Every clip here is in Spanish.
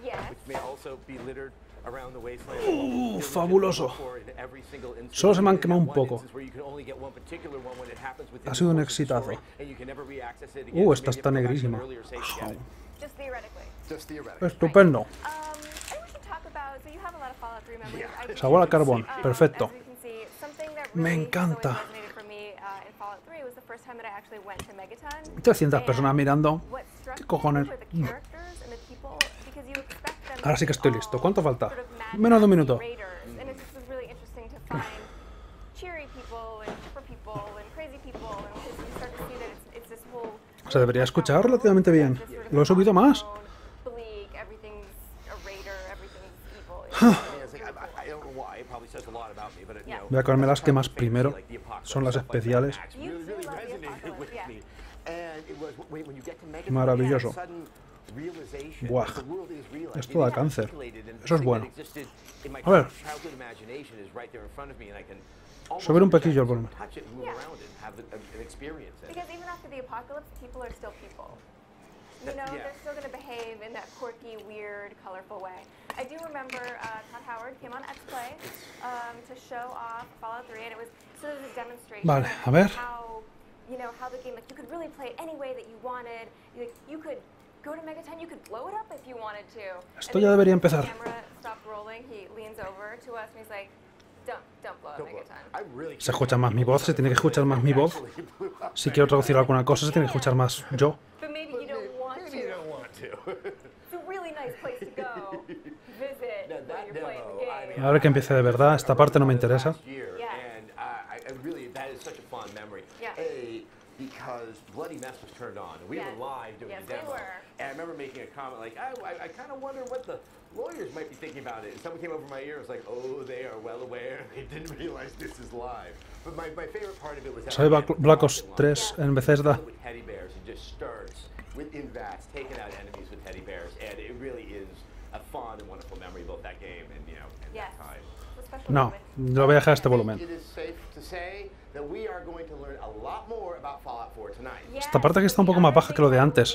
Fabuloso. Solo se me han quemado un poco. Ha sido un exitazo. Esta está negrísima. Estupendo. Sabor a carbón. Perfecto. Me encanta. 300 personas mirando. ¿Qué cojones? Ahora sí que estoy listo. ¿Cuánto falta? Menos de un minuto. Se debería escuchar relativamente bien. Lo he subido más. Voy a comerme las que más primero. Son las especiales. Maravilloso. Buah. Esto da cáncer. Eso es bueno. A ver. Subir un poquillo el volumen. You know, they're still going to behave in that quirky, weird, colorful way. I do remember Todd Howard came on X-Play to show off Fallout 3, and it was sort of a demonstration vale, a ver. of how, you know, how the game, like, you could really play it any way that you wanted. You could go to Megaton, you could blow it up if you wanted to. Esto ya debería empezar. The camera stopped rolling, he leans over to us, and he's like, don't blow up Megaton. Se escucha más mi voz, se tiene que escuchar más mi voz. Si quiero traducir alguna cosa, se tiene que escuchar más yo. A ver que empiece de verdad. Esta parte no me interesa. Because Bloody Mess was turned on, and we were live doing the demo. And I remember making a comment like, I kind of wonder what the lawyers might be thinking about it. And someone came over my ear and was like, oh, they are well aware. They didn't realize this is live. But my favorite part of it was that soy Black Ops 3 en Bethesda. with teddy bears and just starts within VATS, taking out enemies with teddy bears, and it really is a fond and wonderful memory about that game and, you know, and that time. No, lo voy a dejar este volumen. Esta parte aquí está un poco más baja que lo de antes.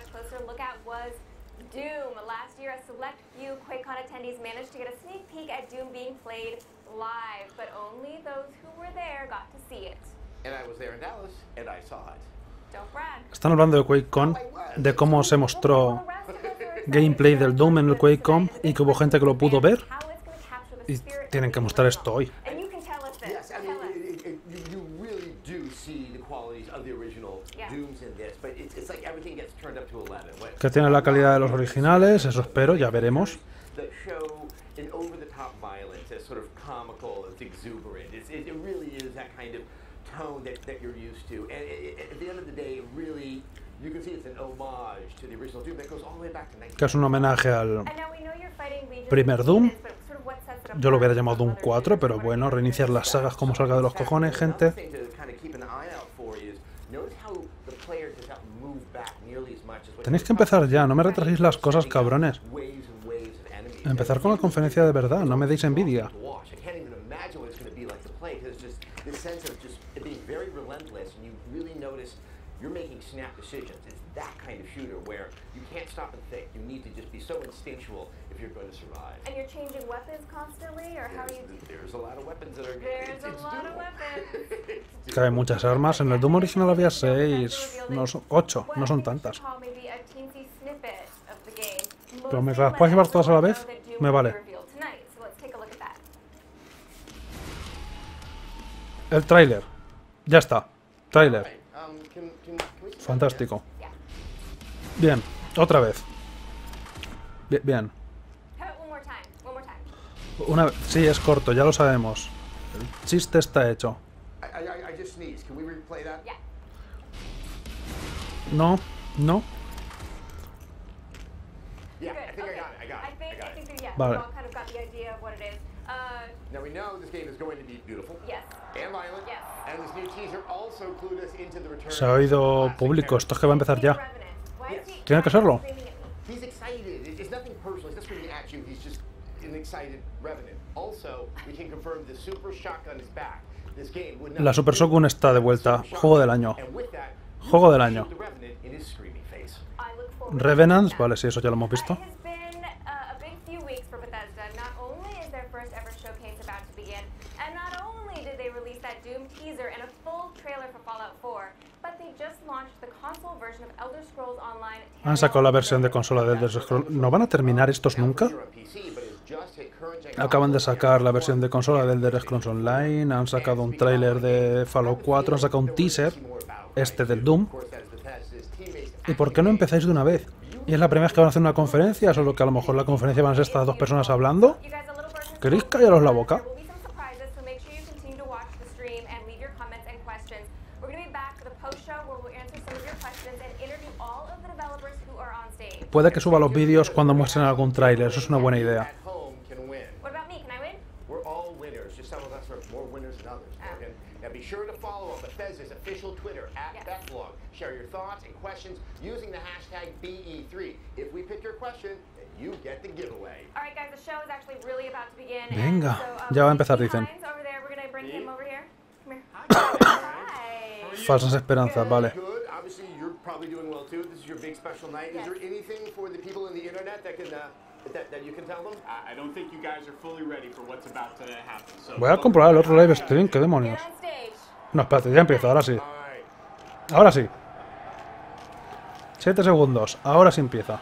Están hablando de QuakeCon, de cómo se mostró gameplay del Doom en el QuakeCon y que hubo gente que lo pudo ver. Y tienen que mostrar esto hoy. Que tiene la calidad de los originales, eso espero, ya veremos. Que es un homenaje al primer Doom. Yo lo hubiera llamado Doom 4, pero bueno, reiniciar las sagas como salga de los cojones, gente. Tenéis que empezar ya, no me retraséis las cosas, cabrones. Empezar con la conferencia de verdad, no me deis envidia. Que hay muchas armas, en el Doom original había 6, no son 8, no son tantas. Pero mientras las puedes llevar todas a la vez, me vale. El tráiler. Ya está. Tráiler. Fantástico. Bien. Otra vez. Bien. Una vez. Sí, es corto, ya lo sabemos. El chiste está hecho. No, no. Vale. Se ha oído público, esto es que va a empezar ya. Tiene que serlo. La Super Shotgun está de vuelta. Juego del año. Juego del año. Revenants, vale, sí, eso ya lo hemos visto. first ever showcase about to begin. And not only did they release that Doom teaser and a full trailer for Fallout 4, but they just launched the console version of Elder Scrolls Online. Han sacado la versión de consola de Elder Scrolls. ¿No van a terminar estos nunca? Acaban de sacar la versión de consola de Elder Scrolls Online, han sacado un tráiler de Fallout 4, han sacado un teaser, este del Doom. ¿Y por qué no empezáis de una vez? ¿Y es la primera vez que van a hacer una conferencia? Solo que a lo mejor la conferencia van a ser estas dos personas hablando. ¿Queréis callaros la boca? Puede que suba los vídeos cuando muestren algún tráiler, eso es una buena idea. Share your thoughts and questions using the hashtag BE3. If we pick your question, then you get the giveaway. All right, guys, the show is actually really about to begin. Venga, ya va a empezar, dicen. Falsas esperanzas, vale. Obviously, you're probably doing well too. This is your big special night. Is there anything for the people in the internet that can that you can tell them? I don't think you guys are fully ready for what's about to happen. Voy a comprobar el otro live stream, qué demonios. No, espérate, ya empiezo, ahora sí. Ahora sí. 7 segundos, ahora sí empieza.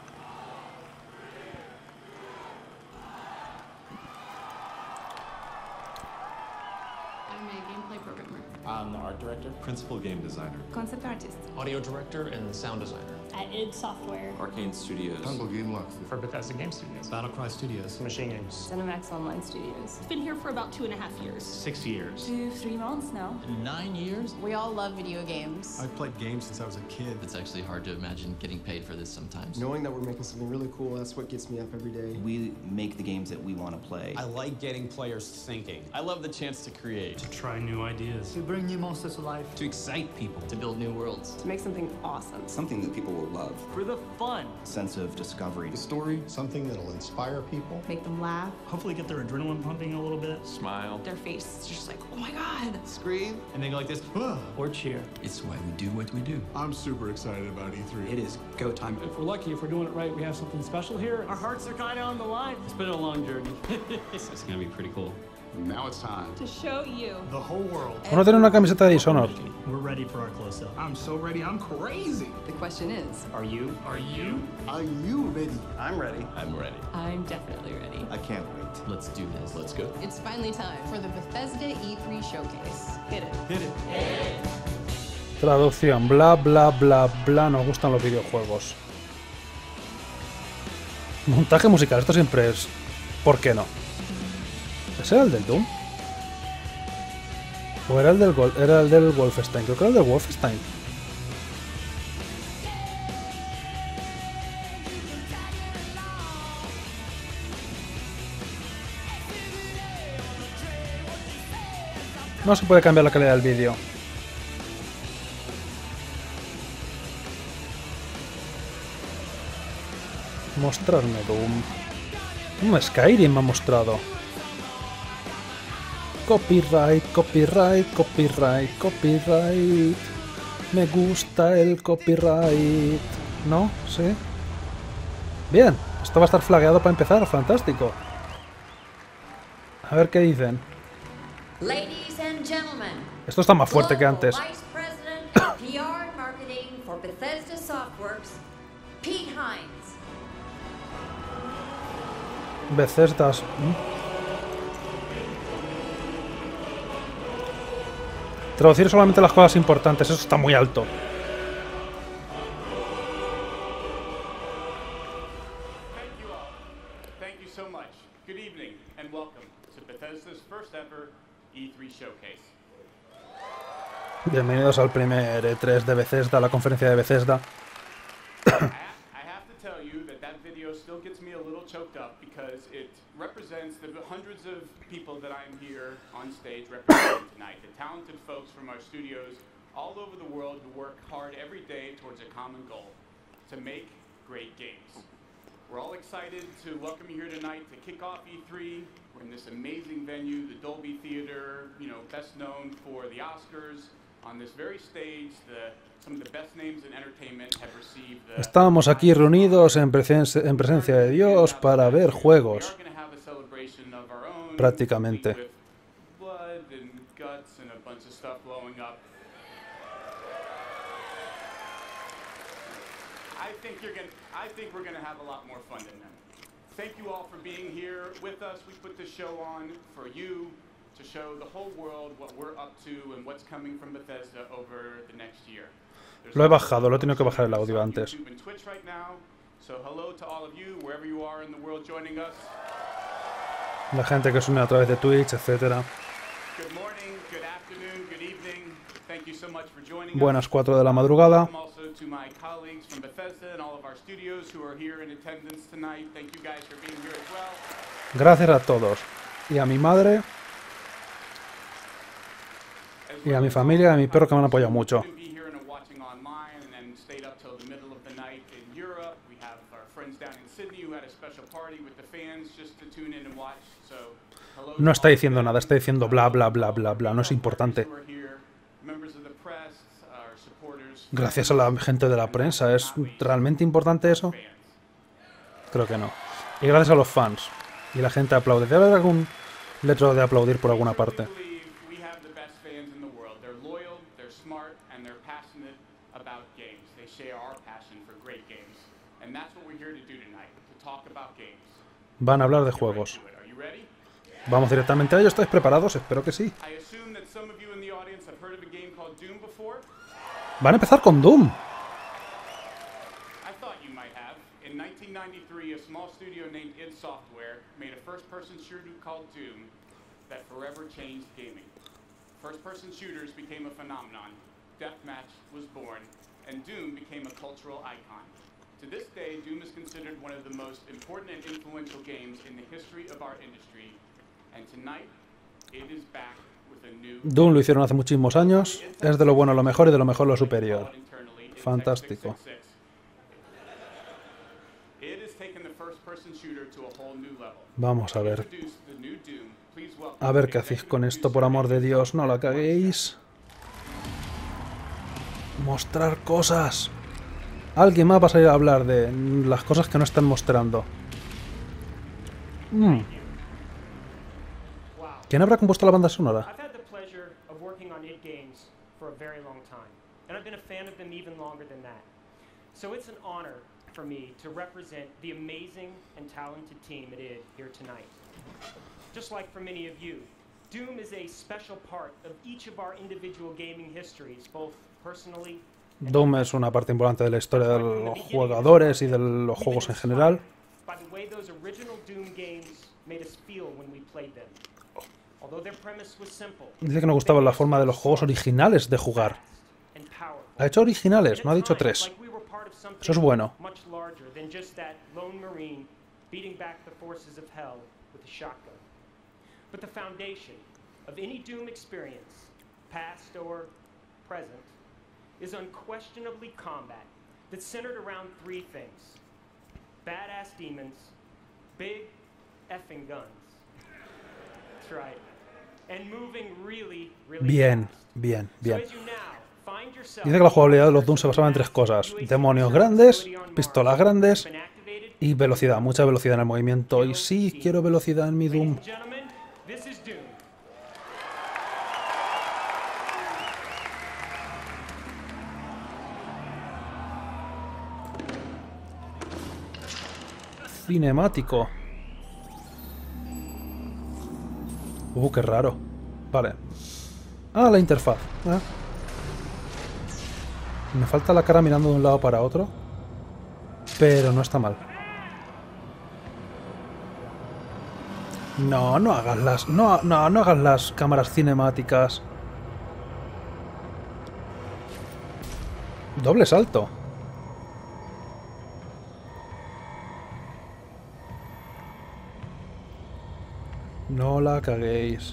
I'm the art director, principal game designer, concept artist, audio director, and sound designer. At id Software, Arcane Studios, Humble Game Lux, For Bethesda Game Studios, Battlecry Studios, Machine Games, Cinemax Online Studios. It's been here for about 2.5 years. 6 years, 2-3 months now. 9 years. We all love video games. I've played games since I was a kid. It's actually hard to imagine getting paid for this sometimes. Knowing that we're making something really cool, that's what gets me up every day. We make the games that we want to play. I like getting players thinking. I love the chance to create. To try new ideas. To bring new monsters to life. To excite people. To build new worlds. To make something awesome. Something that people will love. For the fun. Sense of discovery. The story, something that'll inspire people. Make them laugh. Hopefully get their adrenaline pumping a little bit. Smile. Their face is just like, oh my God. Scream. And they go like this. Or cheer. It's why we do what we do. I'm super excited about E3. It is go time. If we're lucky, if we're doing it right, we have something special here. Our hearts are kind of on the line. It's been a long journey. It's gonna be pretty cool. Now it's time To show you. the whole world. Uno tiene una camiseta de Dishonored. We're ready for our close-up. I'm so ready. I'm crazy. The question is, Are you? Are you? Are you ready? I'm ready. I'm ready. I'm definitely ready. I can't wait. Let's do this. Let's go. It's finally time for the Bethesda E3 showcase. Hit it. Hit it. Traducción, bla bla bla bla, nos gustan los videojuegos. Montaje musical, esto siempre es... ¿Por qué no? ¿Ese era el del Doom? ¿O era el del Wolfenstein? Creo que era el del Wolfenstein. No se puede cambiar la calidad del vídeo. Mostrarme Doom. Skyrim me ha mostrado. Copyright, copyright, copyright, copyright. Me gusta el copyright. ¿No? ¿Sí? Bien, esto va a estar flagueado para empezar, fantástico. A ver qué dicen. Ladies and gentlemen, Esto está más fuerte que antes. Vice President of PR and Marketing for Bethesda Softworks, Pete Hines. Bethesdas. Traducir solamente las cosas importantes, eso está muy alto. Thank you all. Thank you so much. Good evening and welcome to Bethesda's first ever E3 showcase. Bienvenidos al primer E3 de Bethesda, la conferencia de Bethesda. I have to tell you that video still gets me a little choked up because it represents the hundreds of people that I'm here on stage representing tonight, the talented folks from our studios all over the world who work hard every day towards a common goal, to make great games. We're all excited to welcome you here tonight to kick off E3. We're in this amazing venue, the Dolby Theater, best known for the Oscars. On this very stage, some of the best names in entertainment have received the... Estábamos aquí reunidos en presencia de Dios para ver juegos. creation of our own, prácticamente. with blood and guts and a bunch of stuff blowing up. I think we're gonna have a lot more fun than that. Thank you all for being here with us. We put this show on for you to show the whole world what we're up to and what's coming from Bethesda over the next year. Lo he bajado, lo he tenido que bajar el audio antes. YouTube and Twitch right now. So hello to all of you wherever you are in the world joining us. La gente que se une a través de Twitch, etcétera. Good morning, good afternoon, good evening. Thank you so much for joining us. Buenas 4 de la madrugada. Also to my colleagues from Bethesda and all of our studios who are here in attendance tonight. Thank you guys for being here as well. Gracias a todos. Y a mi madre. Y a mi familia y a mi perro que me han apoyado mucho. No está diciendo nada, está diciendo bla bla bla bla bla, no es importante. Gracias a la gente de la prensa, ¿es realmente importante eso? Creo que no. Y gracias a los fans. Y la gente aplaude. Debe haber algún letrero de aplaudir por alguna parte. Van a hablar de juegos. Vamos directamente a ello. ¿Estáis preparados? Espero que sí. Van a empezar con Doom. I thought you might have. In 1993, a small studio named id Software made a first-person shooter called Doom that forever changed gaming. First-person shooters became a phenomenon. Deathmatch was born, and Doom became a cultural icon. To this day, Doom is considered one of the most important and influential games in the history of our industry. And tonight, it is back with a new... Doom lo hicieron hace muchísimos años. Es de lo bueno lo mejor y de lo mejor lo superior. Fantástico. Vamos a ver. A ver qué hacéis con esto, por amor de Dios. No la caguéis. Mostrar cosas. Alguien más va a salir a hablar de las cosas que no están mostrando. ¿Quién habrá compuesto la banda sonora? So it's an honor for me to represent the amazing and talented team at id here tonight. Just like for many of you, Doom is a special part of each of our individual gaming histories, both personally. Doom es una parte importante de la historia de los jugadores y de los juegos en general. By the way those original Doom games made us feel when we played them. Although their premise was simple. Dice que no gustaba la forma de los juegos originales de jugar. Ha hecho originales, no ha dicho 3. Eso es bueno. Much larger than just that lone marine beating back the forces of hell with a shotgun. But the foundation of any Doom experience, past or present, is unquestionably combat that's centered around 3 things. Badass demons, big effing guns. That's right. And moving really, really Bien, fast. bien, bien. So as you now find yourself Dice que la jugabilidad de los Doom se basaba en 3 cosas. Demonios grandes, pistolas grandes y velocidad. Mucha velocidad en el movimiento. Y sí, quiero velocidad en mi Doom. This is Doom. Cinemático. Qué raro. Vale. Ah, la interfaz. Me falta la cara mirando de un lado para otro. Pero no está mal. No, no hagas las... No hagas las cámaras cinemáticas. Doble salto. No la caguéis.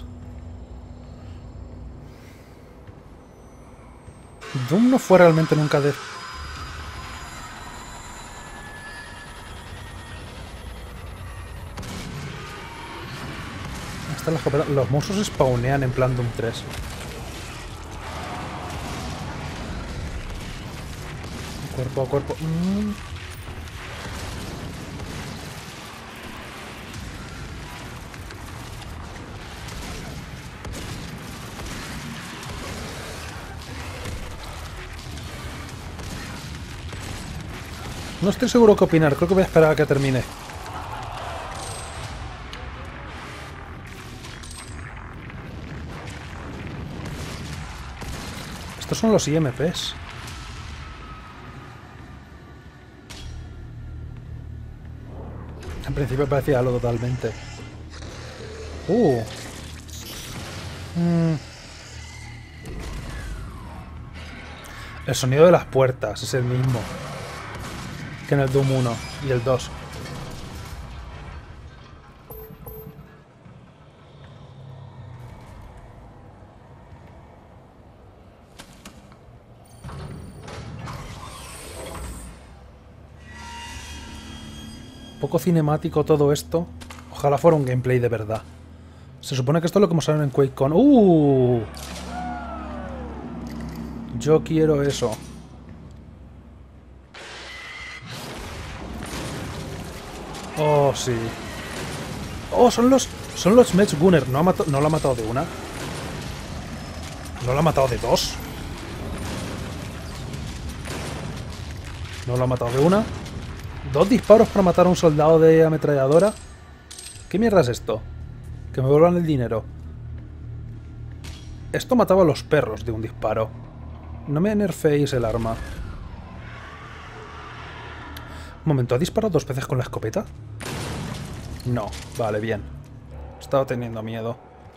Doom no fue realmente nunca de... Los monstruos spawnean en plan Doom 3. Cuerpo a cuerpo. No estoy seguro qué opinar, creo que voy a esperar a que termine. Estos son los IMPs. En principio parecía algo totalmente. El sonido de las puertas es el mismo que en el Doom 1 y el 2. Poco cinemático todo esto. Ojalá fuera un gameplay de verdad. Se supone que esto es lo que mostraron en QuakeCon. Yo quiero eso. Oh, sí. Oh, son los Mech Gunner. ¿No lo ha matado de una? ¿No lo ha matado de dos? ¿No lo ha matado de una? ¿Dos disparos para matar a un soldado de ametralladora? ¿Qué mierda es esto? Que me vuelvan el dinero. Esto mataba a los perros de un disparo. No me nerfeéis el arma. Un momento, ¿ha disparado dos veces con la escopeta? No, vale, bien. Estaba teniendo miedo.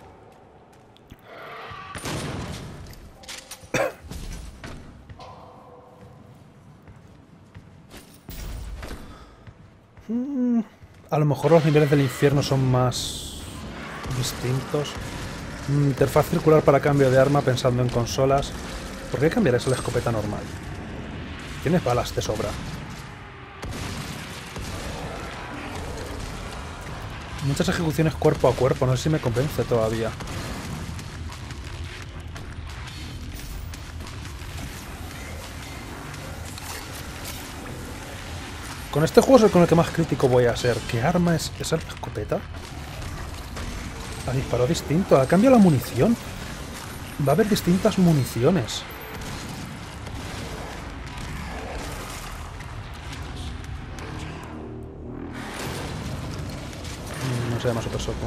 A lo mejor los niveles del infierno son más distintos. Interfaz circular para cambio de arma pensando en consolas. ¿Por qué cambiar eso a la escopeta normal? Tienes balas de sobra. Muchas ejecuciones cuerpo a cuerpo, no sé si me convence todavía. Con este juego es el con el que más crítico voy a ser. ¿Qué arma es? ¿Esa es la escopeta? Ha disparado distinto, ha cambiado la munición. Va a haber distintas municiones. No se llama Super Soco.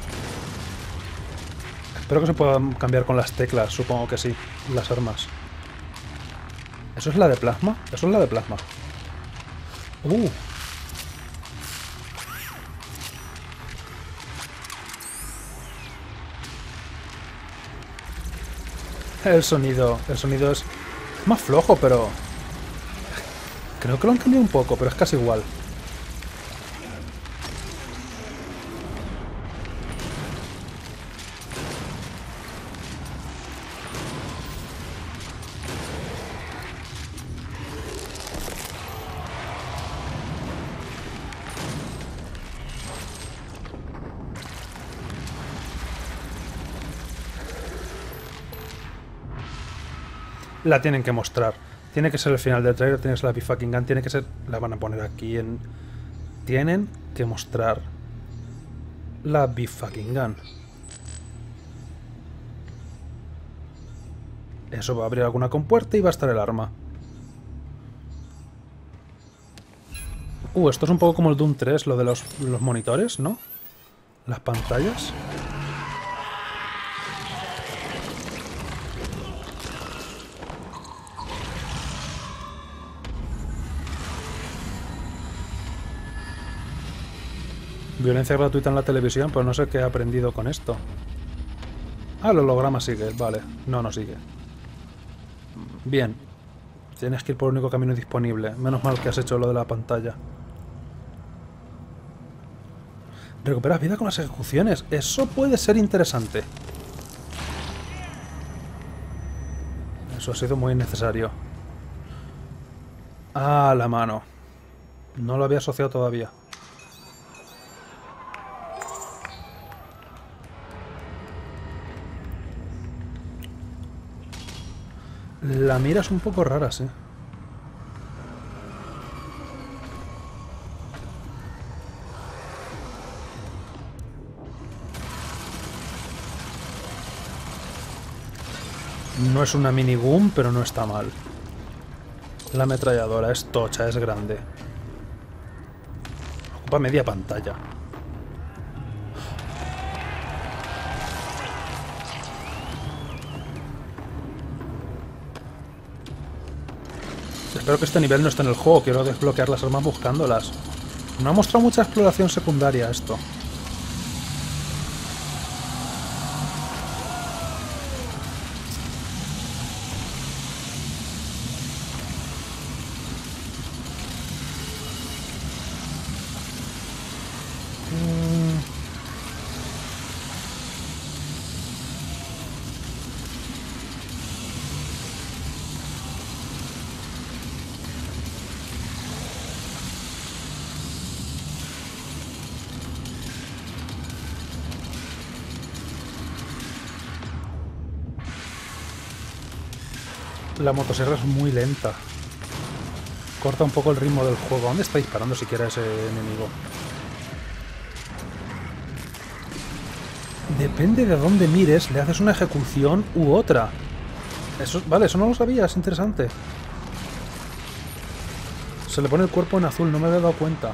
Espero que se puedan cambiar con las teclas, supongo que sí. Las armas. ¿Eso es la de plasma? Eso es la de plasma. El sonido es más flojo, pero creo que lo han cambiado un poco, pero es casi igual. La tienen que mostrar. Tiene que ser el final del trailer, tiene que ser la B-Fucking Gun, tiene que ser... La van a poner aquí en... Tienen que mostrar la B-Fucking Gun. Eso va a abrir alguna compuerta y va a estar el arma. Esto es un poco como el Doom 3, lo de los monitores, ¿no? Las pantallas. Violencia gratuita en la televisión, pues no sé qué he aprendido con esto. Ah, el holograma sigue, vale. No, no sigue. Bien. Tienes que ir por el único camino disponible. Menos mal que has hecho lo de la pantalla. Recuperas vida con las ejecuciones. Eso puede ser interesante. Eso ha sido muy necesario. Ah, la mano. No lo había asociado todavía. La mira es un poco rara, sí. No es una minigun, pero no está mal. La ametralladora es tocha, es grande. Va a media pantalla. Espero que este nivel no esté en el juego. Quiero desbloquear las armas buscándolas. No ha mostrado mucha exploración secundaria esto. La motosierra es muy lenta. Corta un poco el ritmo del juego. ¿Dónde está disparando siquiera ese enemigo? Depende de dónde mires, le haces una ejecución u otra. Eso, vale, eso no lo sabía, es interesante. Se le pone el cuerpo en azul, no me había dado cuenta.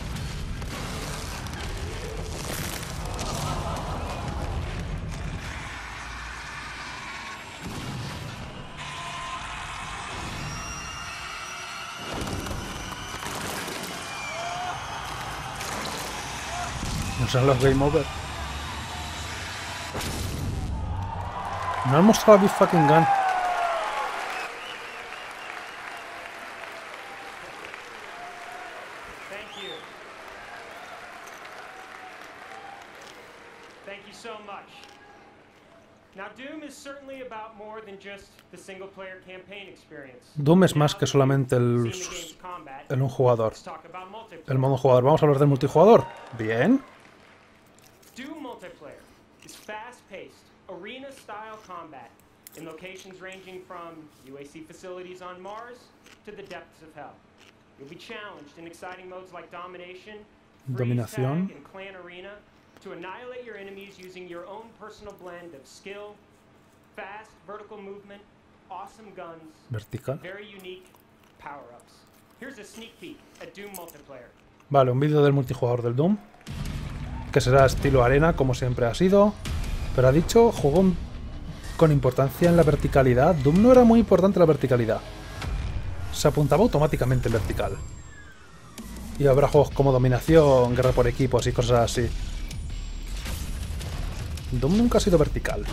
No sean los game over. No han mostrado a Big Fucking Gun. Thank you so much. Now, Doom is certainly about more than just the single-player campaign experience. Doom es más que solamente el un jugador. El modo jugador. Vamos a hablar del multijugador. Bien. Doom multiplayer is fast-paced, arena-style combat in locations ranging from UAC facilities on Mars to the depths of hell. You'll be challenged in exciting modes like domination, Dominación. freeze tag, and clan arena to annihilate your enemies using your own personal blend of skill, fast vertical movement, awesome guns, Vertical. very unique power-ups. Here's a sneak peek at Doom multiplayer. Vale, un vídeo del multijugador del Doom. Que será estilo arena, como siempre ha sido. Pero ha dicho, juego con importancia en la verticalidad. Doom no era muy importante la verticalidad. Se apuntaba automáticamente en vertical. Y habrá juegos como dominación, guerra por equipos y cosas así. Doom nunca ha sido vertical.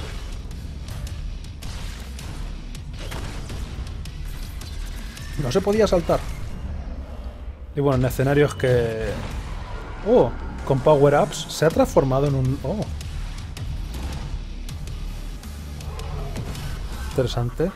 No se podía saltar. Y bueno, en escenarios que... ¡Oh! Con power-ups se ha transformado en un... ¡Oh! Interesante.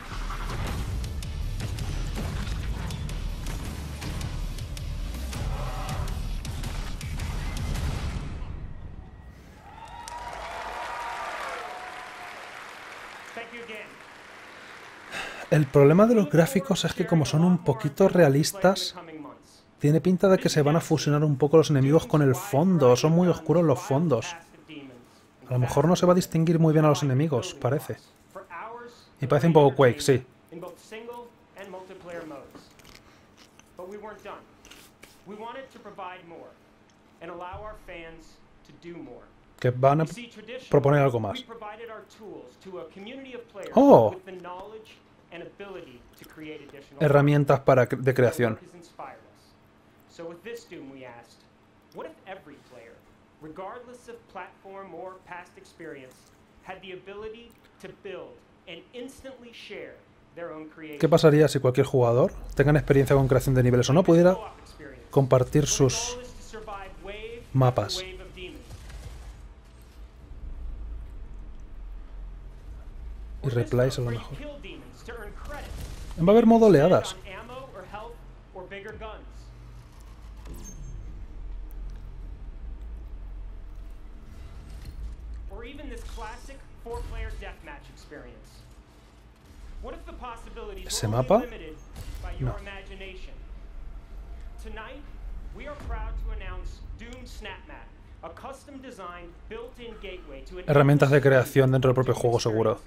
El problema de los gráficos es que como son un poquito realistas, tiene pinta de que se van a fusionar un poco los enemigos con el fondo. Son muy oscuros los fondos. A lo mejor no se va a distinguir muy bien a los enemigos, parece. Y parece un poco Quake, sí. Que van a proponer algo más. ¡Oh! Herramientas de creación. So with this Doom we asked, what if every player, regardless of platform or past experience, had the ability to build and instantly share their own creation? ¿Qué pasaría si cualquier jugador, tengan experiencia con creación de niveles o no, pudiera compartir sus mapas? Y replays a lo mejor. Va a haber modo oleadas. ¿Ese mapa? No. Herramientas de creación dentro del propio juego, seguro.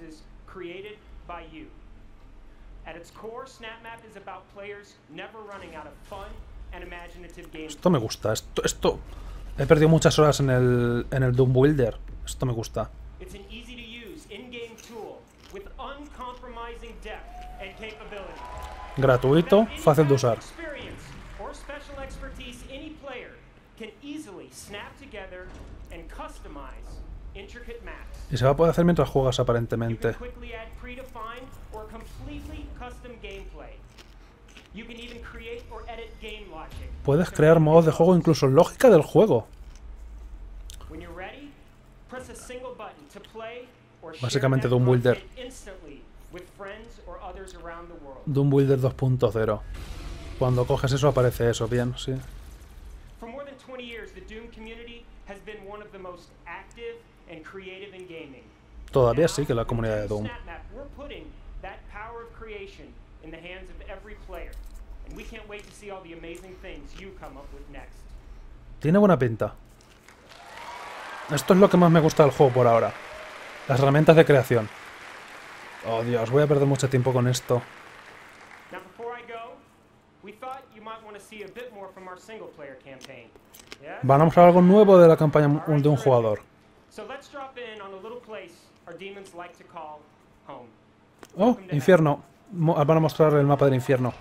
At its core, SnapMap is about players never running out of fun, and imaginative gameplay. Esto me gusta. Esto... He perdido muchas horas en el Doom Builder. Esto me gusta. It's an easy-to-use in-game tool with uncompromising depth and capability. Gratuito, fácil de usar. Experience or special expertise, any player can easily snap together and customize intricate maps. Y se va a poder hacer mientras juegas, aparentemente. Quickly add predefined or completely custom gameplay. You can even create or edit game logic. Puedes crear modos de juego, incluso lógica del juego. When you're ready, press a single button to play or share Básicamente that Doom Builder. content instantly with friends or others around the world. Doom Builder 2.0. Cuando coges eso aparece eso, bien, sí. For more than 20 years, the Doom community has been one of the most active and creative in gaming. Todavía sí que la comunidad de Doom. We're putting that power of creation in the hands of every player, and we can't wait to see all the amazing things you come up with next. Tiene buena pinta. Esto es lo que más me gusta del juego por ahora. Las herramientas de creación. Oh Dios, voy a perder mucho tiempo con esto. Now before I go, we thought you might want to see a bit more from our single player campaign. Yeah? Van a mostrar algo nuevo de la campaña de un jugador. So let's drop in on a little place our demons like to call home. Oh, infierno. Van a mostrar el mapa del infierno.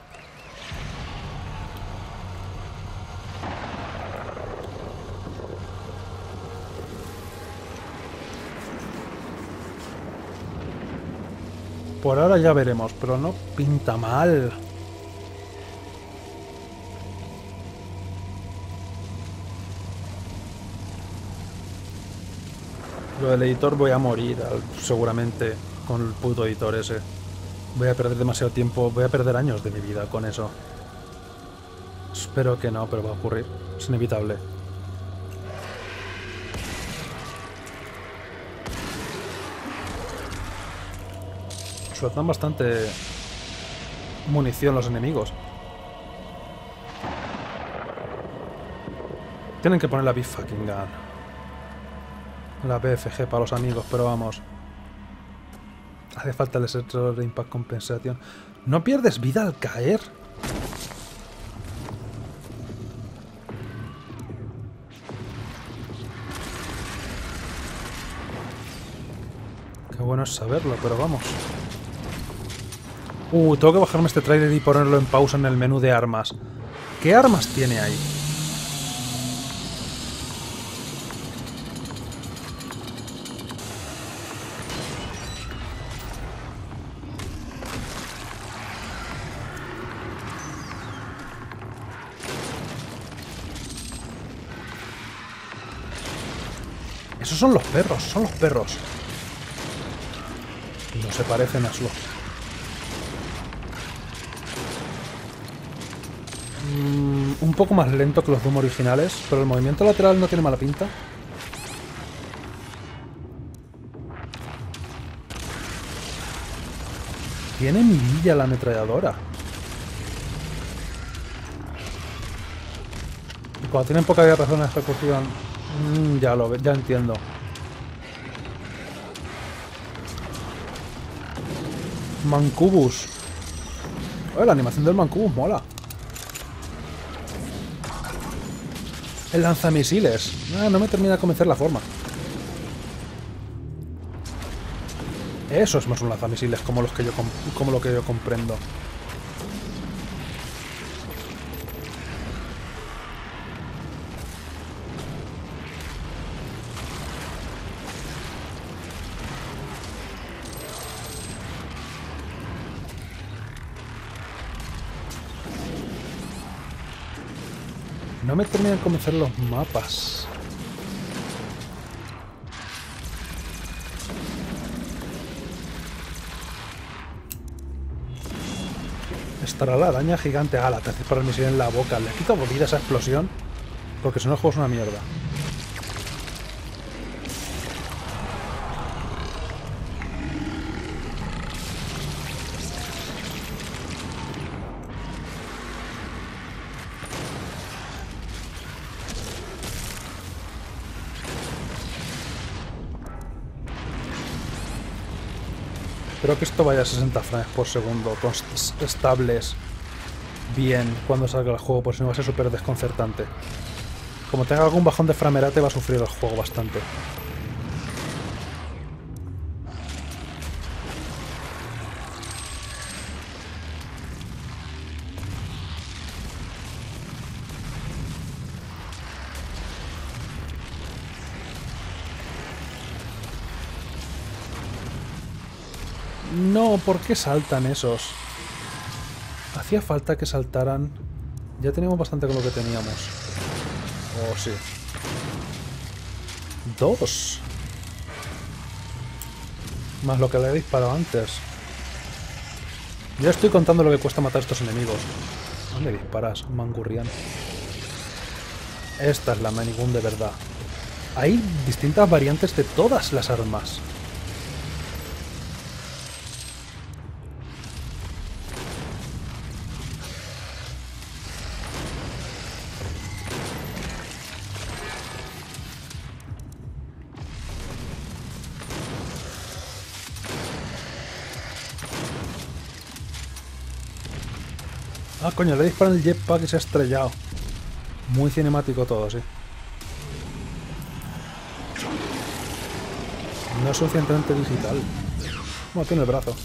Por ahora ya veremos, pero no pinta mal. Lo del editor voy a morir, seguramente, con el puto editor ese. Voy a perder demasiado tiempo, voy a perder años de mi vida con eso. Espero que no, pero va a ocurrir. Es inevitable. Sueltan bastante munición los enemigos. Tienen que poner la Big Fucking Gun. La BFG para los amigos, pero vamos. Hace falta el sensor de Impact Compensation. ¿No pierdes vida al caer? Qué bueno es saberlo, pero vamos. Tengo que bajarme este trailer y ponerlo en pausa en el menú de armas. ¿Qué armas tiene ahí? Esos son los perros, son los perros. No se parecen a su... un poco más lento que los Doom originales, pero el movimiento lateral no tiene mala pinta. Tiene mirilla la ametralladora. Y cuando tienen poca razón de ejecución... ya entiendo. Mancubus. La animación del Mancubus mola. El lanzamisiles. No me termina de convencer la forma. Eso es más un lanzamisiles como lo que yo comprendo. No me terminan de convencer los mapas. Estará la araña gigante. La te hace para el misil en la boca. Le quito vida a esa explosión. Porque si no el juego es una mierda. Espero que esto vaya a 60 frames por segundo, con estables bien cuando salga el juego, porque si no va a ser súper desconcertante. Como tenga algún bajón de framerate va a sufrir el juego bastante. No, ¿por qué saltan esos? Hacía falta que saltaran. Ya teníamos bastante con lo que teníamos. Oh, sí. 2. Más lo que le he disparado antes. Ya estoy contando lo que cuesta matar a estos enemigos. ¿Dónde disparas, Mangurrián? Esta es la Minigun de verdad. Hay distintas variantes de todas las armas. Ah, coño, le disparan el jetpack y se ha estrellado. Muy cinemático todo, sí. No es suficientemente digital. Bueno, tiene el brazo.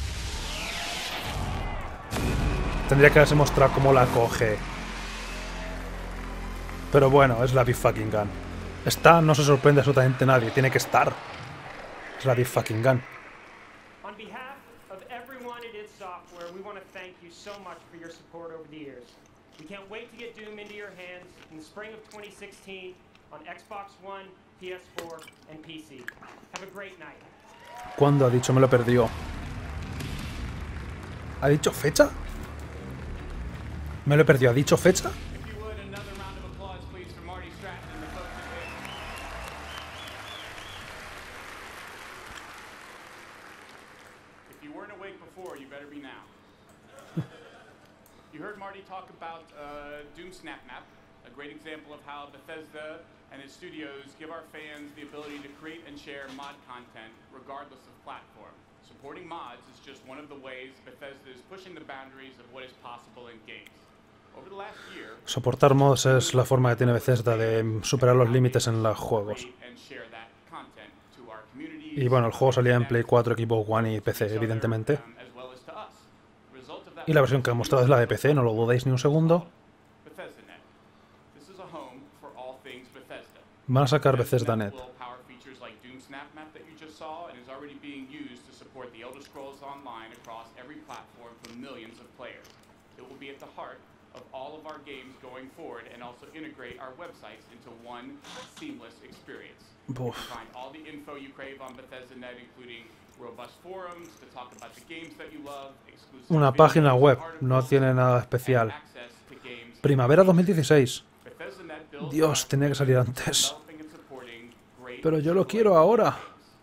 Tendría que haberse mostrado cómo la coge. Pero bueno, es la Big Fucking Gun. Está, no se sorprende absolutamente nadie. Tiene que estar. Es la Big Fucking Gun. On behalf of everyone at id Software, we want to thank you so much for your support over the years. We can't wait to get Doom into your hands in the spring of 2016 on Xbox One, PS4, and PC. Have a great night. ¿Cuándo ha dicho? Me lo perdió. ¿Ha dicho fecha? Me lo he perdido. ¿Ha dicho fecha? Talk about Doom Snap Map, a great example of how Bethesda and its studios give our fans the ability to create and share mod content regardless of platform. Supporting mods is just one of the ways Bethesda is pushing the boundaries of what is possible in games. Over the last year, soportar mods es la forma que tiene Bethesda de superar los límites en los juegos. Y bueno, el juego salía en Play 4, Xbox One y PC, evidentemente. Y la versión que he mostrado es la de PC, no lo dudéis ni un segundo. Van a sacar Bethesda.net. Una página web, no tiene nada especial. Primavera 2016. Dios, tenía que salir antes. Pero yo lo quiero ahora.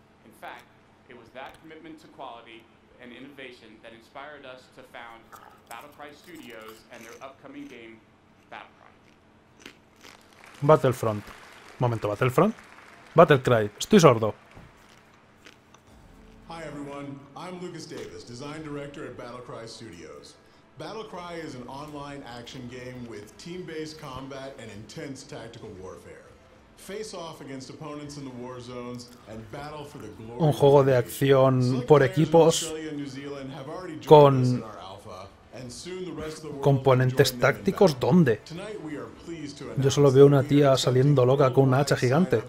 Battlefront. Momento, ¿Battlefront? Battlecry. Estoy sordo. Hi everyone, I'm Lucas Davis, design director at Battlecry Studios. Battlecry is an online action game with team-based combat and intense tactical warfare. Face off against opponents in the war zones and battle for the glory. Un juego de acción por equipos con componentes tácticos. ¿Dónde? Yo solo veo una tía saliendo loca con una hacha gigante.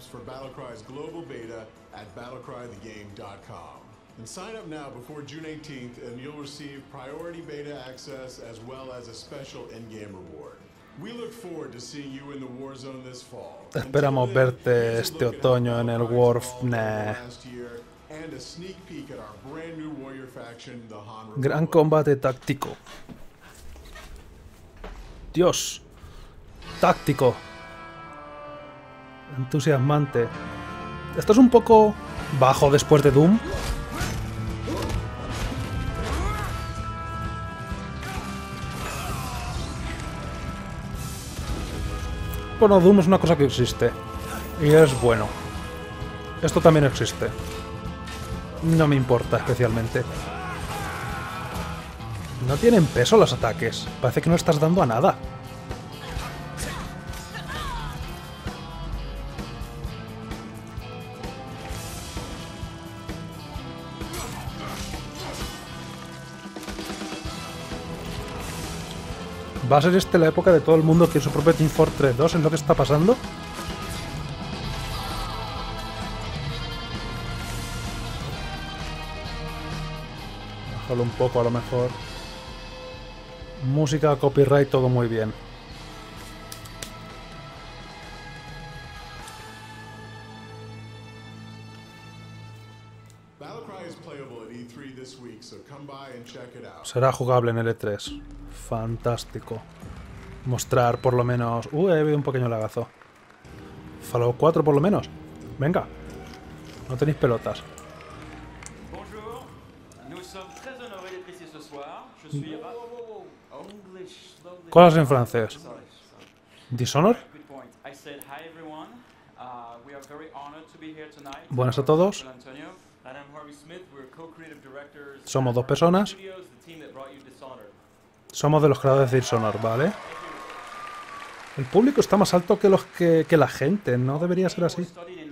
And sign up now before June 18th and you'll receive priority beta access as well as a special in-game reward. We look forward to seeing you in the war zone this fall. Esperamos verte este otoño en el Warfare. And a sneak peek at our brand new warrior faction, the Han. Gran combate táctico. Dios. Táctico. Entusiasmante. Esto es un poco bajo después de Doom. Bueno, Doom es una cosa que existe. Y es bueno. Esto también existe. No me importa especialmente. No tienen peso los ataques. Parece que no estás dando a nada. ¿Va a ser este la época de todo el mundo que su propio Team Fortress 2 es lo que está pasando? Bájalo un poco a lo mejor. Música, copyright, todo muy bien. Será jugable en el E3. Fantástico. Mostrar por lo menos... he habido un pequeño lagazo. Fallout 4 por lo menos. Venga. No tenéis pelotas. Cosas en francés. Dishonor. Buenas a todos. Somos dos personas. Somos de los creadores de Dishonor, ¿vale? El público está más alto que la gente, ¿no debería ser así?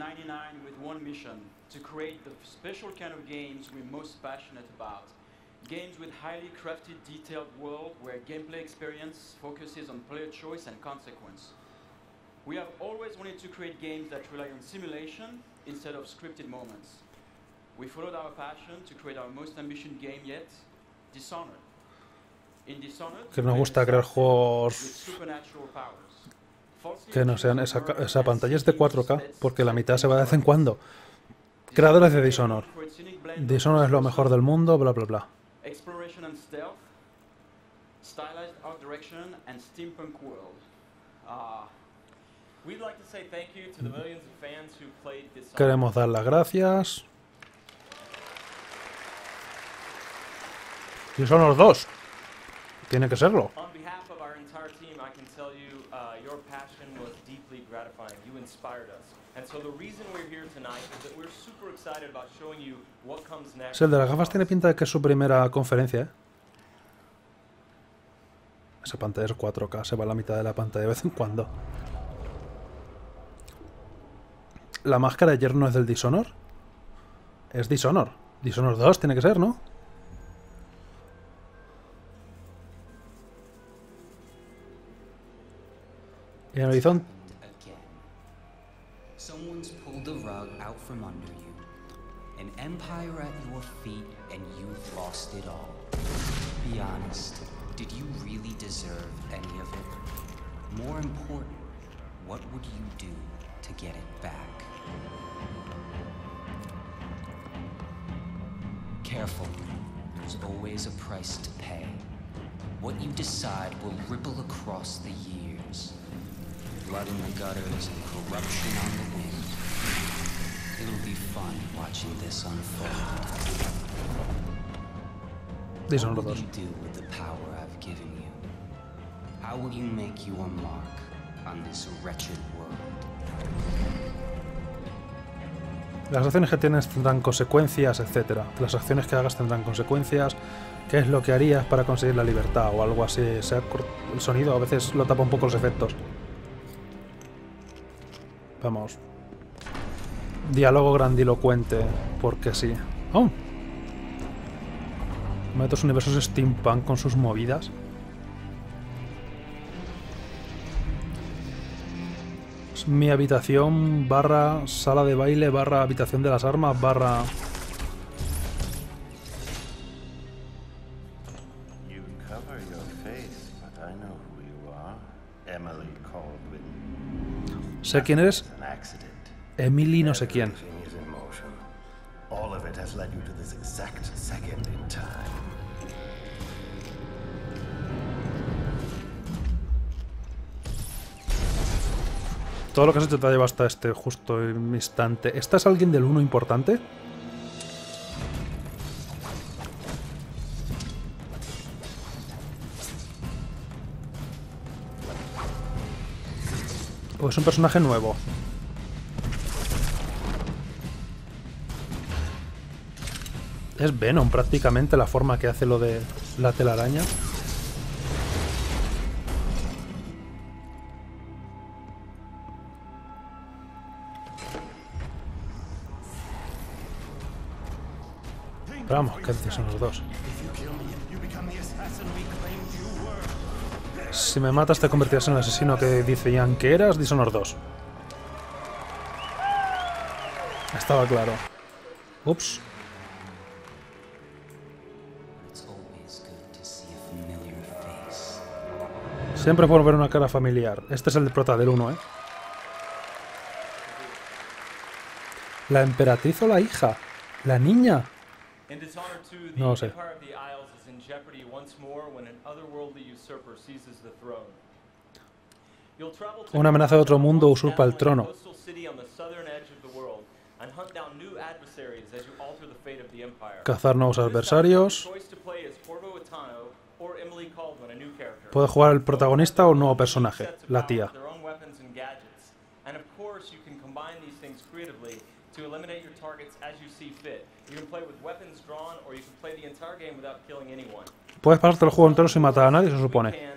Games with highly crafted, detailed world where gameplay experience focuses on player choice and consequence. We have always wanted to create games that rely on simulation instead of scripted moments. We followed our passion to create our most ambitious game yet, Dishonored. In Dishonored, que nos gusta crear juegos que no sean esa pantalla es de 4K, porque la mitad se va de vez en cuando. Creadores de Dishonor. Dishonor es lo mejor del mundo, bla bla bla. Exploration and stealth, stylized art direction, and steampunk world. We'd like to say thank you to the millions of fans who played Dishonored. Queremos dar las gracias. Dishonored 2. Tiene que serlo. On behalf of our entire team, I can tell you your passion was deeply gratifying. You inspired us. And so the reason we're here tonight is that we're super excited about showing you what comes next. Sí, el de las gafas tiene pinta de que es su primera conferencia, ¿eh? Esa pantalla es 4K, se va a la mitad de la pantalla de vez en cuando. ¿La máscara ayer no es del Dishonor? Es Dishonor. Dishonor 2 tiene que ser, ¿no? Y en el horizonte... Someone's pulled the rug out from under you. An empire at your feet, and you've lost it all. Be honest, did you really deserve any of it? More important, what would you do to get it back? Careful, there's always a price to pay. What you decide will ripple across the years. Blood in the gutters and corruption on the wind. It'll be fun watching this unfold. What will you do with the power I've given you? How will you make your mark on this wretched world? Las acciones que tienes tendrán consecuencias, etc. Las acciones que hagas tendrán consecuencias. ¿Qué es lo que harías para conseguir la libertad? O algo así. El sonido a veces lo tapa un poco los efectos. Vamos. Diálogo grandilocuente, porque sí. ¡Oh! Estos universos steampunk con sus movidas. Es mi habitación barra sala de baile barra habitación de las armas barra... Sé quién eres. Emily no sé quién. Todo lo que has hecho te ha llevado hasta este justo instante. ¿Esta es alguien del 1 importante? ¿O es un personaje nuevo? Es Venom prácticamente la forma que hace lo de La telaraña. Pero vamos, ¿qué son los dos? Si me matas te convertirás en el asesino que dice Ian que eras, Dishonored 2. Estaba claro. Ups. Siempre puedo ver una cara familiar. Este es el de prota del 1, ¿eh? ¿La emperatriz o la hija? ¿La niña? No lo sé. Una amenaza de otro mundo usurpa el trono. Cazar nuevos adversarios. Puede jugar el protagonista o un nuevo personaje, la tía. Puedes pasarte el juego entero sin matar a nadie, se supone.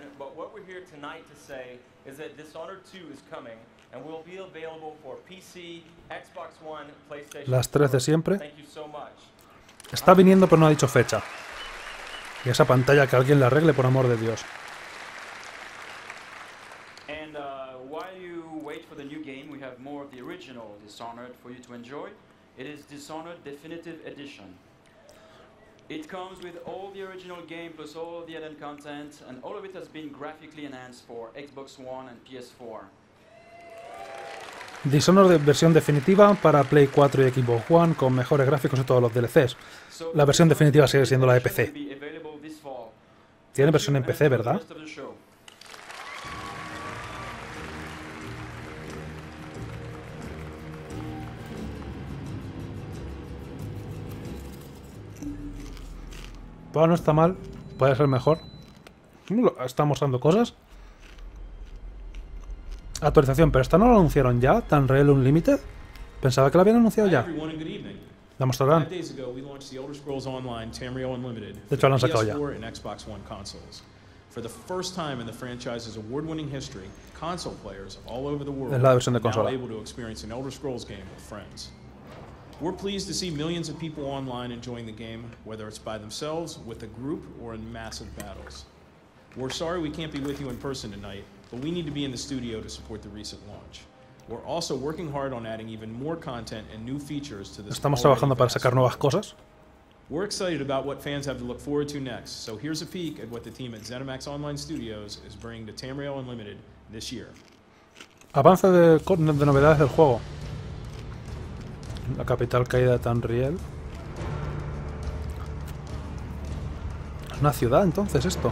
Las 3 de siempre. Está viniendo pero no ha dicho fecha. Y esa pantalla que alguien la arregle, por amor de Dios. And while you wait for the new game, we have more of the original Dishonored for you to enjoy. It is Dishonored Definitive Edition. It comes with all the original game plus all of the added content, and all of it has been graphically enhanced for Xbox One and PS4. Dishonored versión definitiva para Play 4 y Xbox One con mejores gráficos y todos los DLCs. La versión definitiva sigue siendo la de PC. Tiene versión en PC, ¿verdad? Bueno, no está mal. Puede ser mejor. Está mostrando cosas. Actualización, pero esta no la anunciaron ya, tan Unreal Unlimited. Pensaba que la habían anunciado ya. La mostrarán. De hecho, la han sacado ya. Es la versión de consola. We're pleased to see millions of people online enjoying the game, whether it's by themselves, with a group, or in massive battles. We're sorry we can't be with you in person tonight, but we need to be in the studio to support the recent launch. We're also working hard on adding even more content and new features to this. Estamos trabajando para sacar nuevas cosas. We're excited about what fans have to look forward to next, so here's a peek at what the team at ZeniMax Online Studios is bringing to Tamriel Unlimited this year. Avance de novedades del juego. La capital caída de Tamriel. Es una ciudad, entonces, esto.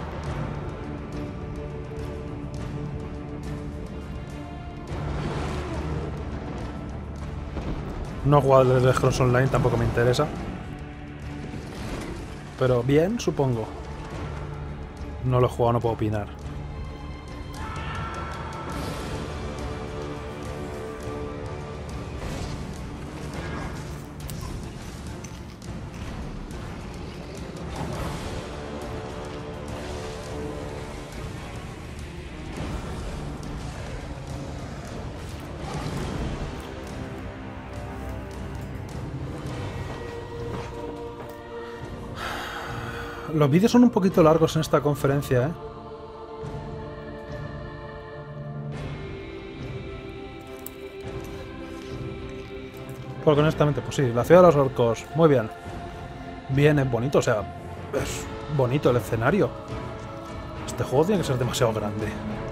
No he jugado el Elder Scrolls Online, tampoco me interesa. Pero bien, supongo. No lo he jugado, no puedo opinar. Los vídeos son un poquito largos en esta conferencia, ¿eh? Porque honestamente, pues sí, la ciudad de los orcos, muy bien. Bien, es bonito, o sea, es bonito el escenario. Este juego tiene que ser demasiado grande.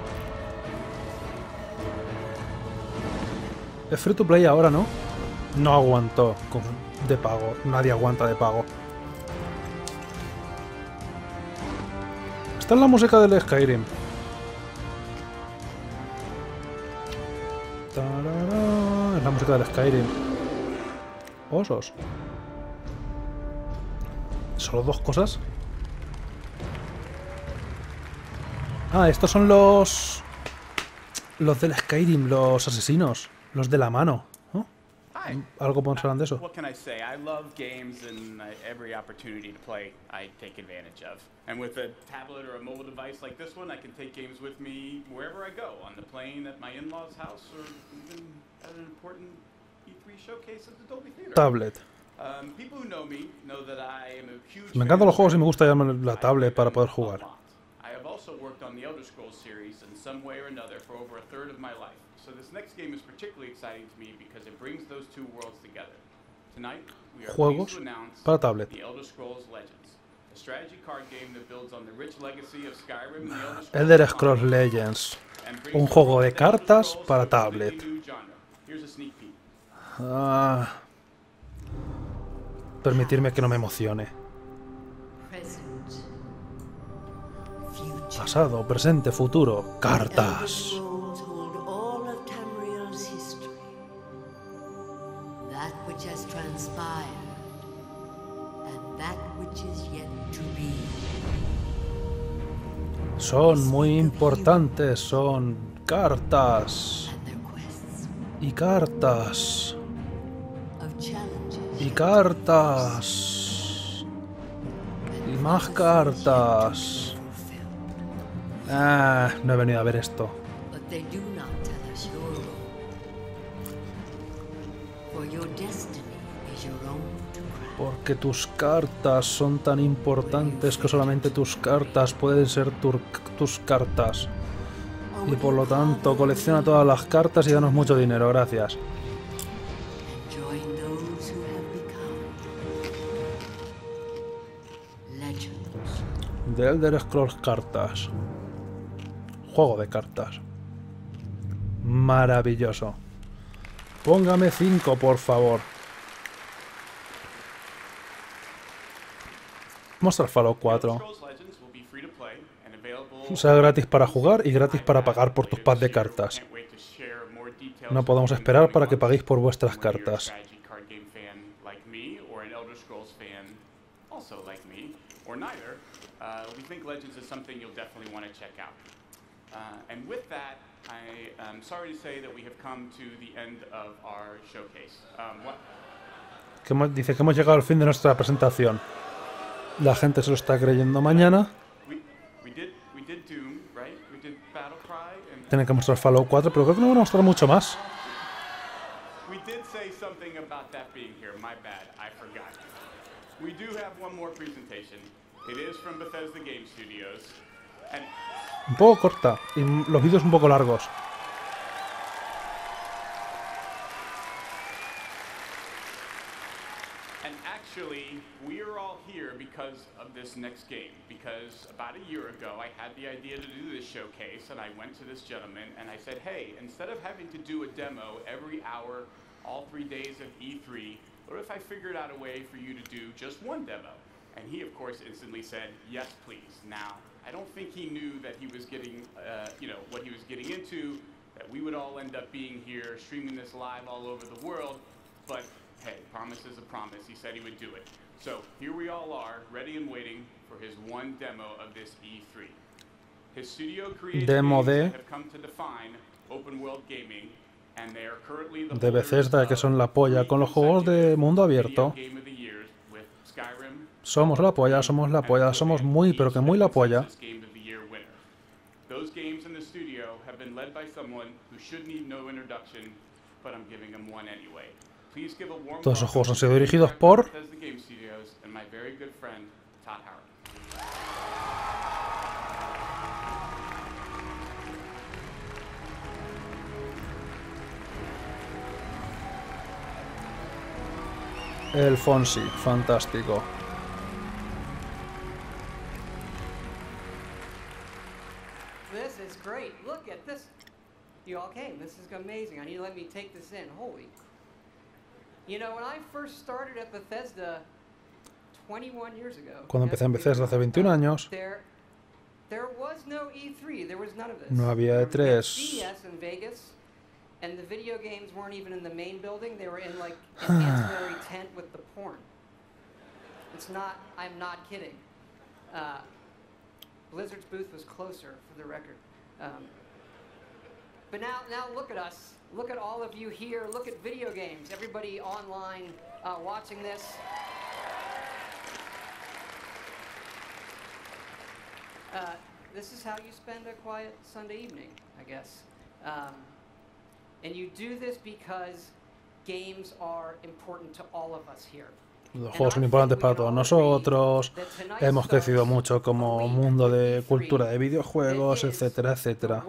Es free to play ahora, ¿no? No aguanto de pago, nadie aguanta de pago. Esta es la música del Skyrim. ¡Tarará! Es la música del Skyrim. Osos. ¿Solo dos cosas? Ah, estos son los del Skyrim, los asesinos. Los de la mano, ¿no? algo pondrán de eso. What can I say? I love games, and every opportunity to play, I take advantage of. And with a tablet or a mobile device like this one, I can take games with me wherever I go, on the plane, at my in-laws' house, or even at an important E3 showcase at the Dolby Theater. Tablet. People who know me know that I am a huge Me encantan los juegos y me gusta llamarme la tablet para poder jugar. I have also worked on the Elder Scrolls series in some way or another for over a third of my life. So this next game is particularly exciting to me because it brings those two worlds together. Tonight, we are pleased to announce para tablet. The Elder Scrolls Legends, a strategy card game that builds on the rich legacy of Skyrim and the Elder Scrolls. Elder Scrolls Legends. Un juego de cartas para tablet. Here's a sneak peek. Permitirme que no me emocione. Pasado, presente, futuro. Cartas. Son muy importantes, son cartas. Y cartas. Y cartas. Y más cartas. No he venido a ver esto. Porque tus cartas son tan importantes que solamente tus cartas pueden ser tus cartas. Y por lo tanto, colecciona todas las cartas y danos mucho dinero, gracias. The Elder Scrolls Cartas. Juego de cartas. Maravilloso. Póngame 5, por favor. Mostrar Fallout 4. Sea gratis para jugar y gratis para pagar por tus packs de cartas. No podemos esperar para que paguéis por vuestras cartas. We think Legends is something you'll definitely want to check out. And with that, I am sorry to say that we have come to the end of our showcase. Dice que hemos llegado al fin de nuestra presentación. La gente se lo está creyendo mañana. Tienen que mostrar Fallout 4, pero creo que no van a mostrar mucho más. We did say something about that being here. My bad. I forgot. We do have one more presentation. It is from Bethesda Game Studios. And un poco corta y los vídeos un poco largos. And actually, we are all here because of this next game. Because about a year ago, I had the idea to do this showcase, and I went to this gentleman and I said, hey, instead of having to do a demo every hour, all 3 days of E3, what if I figured out a way for you to do just one demo? And he, of course, instantly said, yes, please. Now, I don't think he knew that he was getting, what he was getting into, that we would all end up being here, streaming this live all over the world. But, hey, promise is a promise. He said he would do it. So, here we all are, ready and waiting for his one demo of this E3. His studio created games that have come to define open world gaming, and they are currently the de Bethesda, que son la polla con los juegos de mundo abierto. Somos la polla, somos muy, pero que muy la polla. Todos esos juegos han sido dirigidos por el Fonsi, fantástico. This is great. Look at this. You all came. This is amazing. I need to let me take this in. Holy. You know, when I first started at Bethesda 21 years ago. Cuando empecé en Bethesda hace 21 años. There was no E3. There was none of this. No había E3. CES in Vegas. And the video games weren't even in the main building. They were in like an ancillary tent with the porn. It's not, I'm not kidding. Blizzard's booth was closer, for the record. But now look at us. look at all of you here. Look at video games. Everybody online watching this. This is how you spend a quiet Sunday evening, I guess. And you do this because games are important to all of us here. Los juegos son importantes para todos nosotros. Hemos crecido mucho como mundo de cultura de videojuegos, etcétera, etcétera.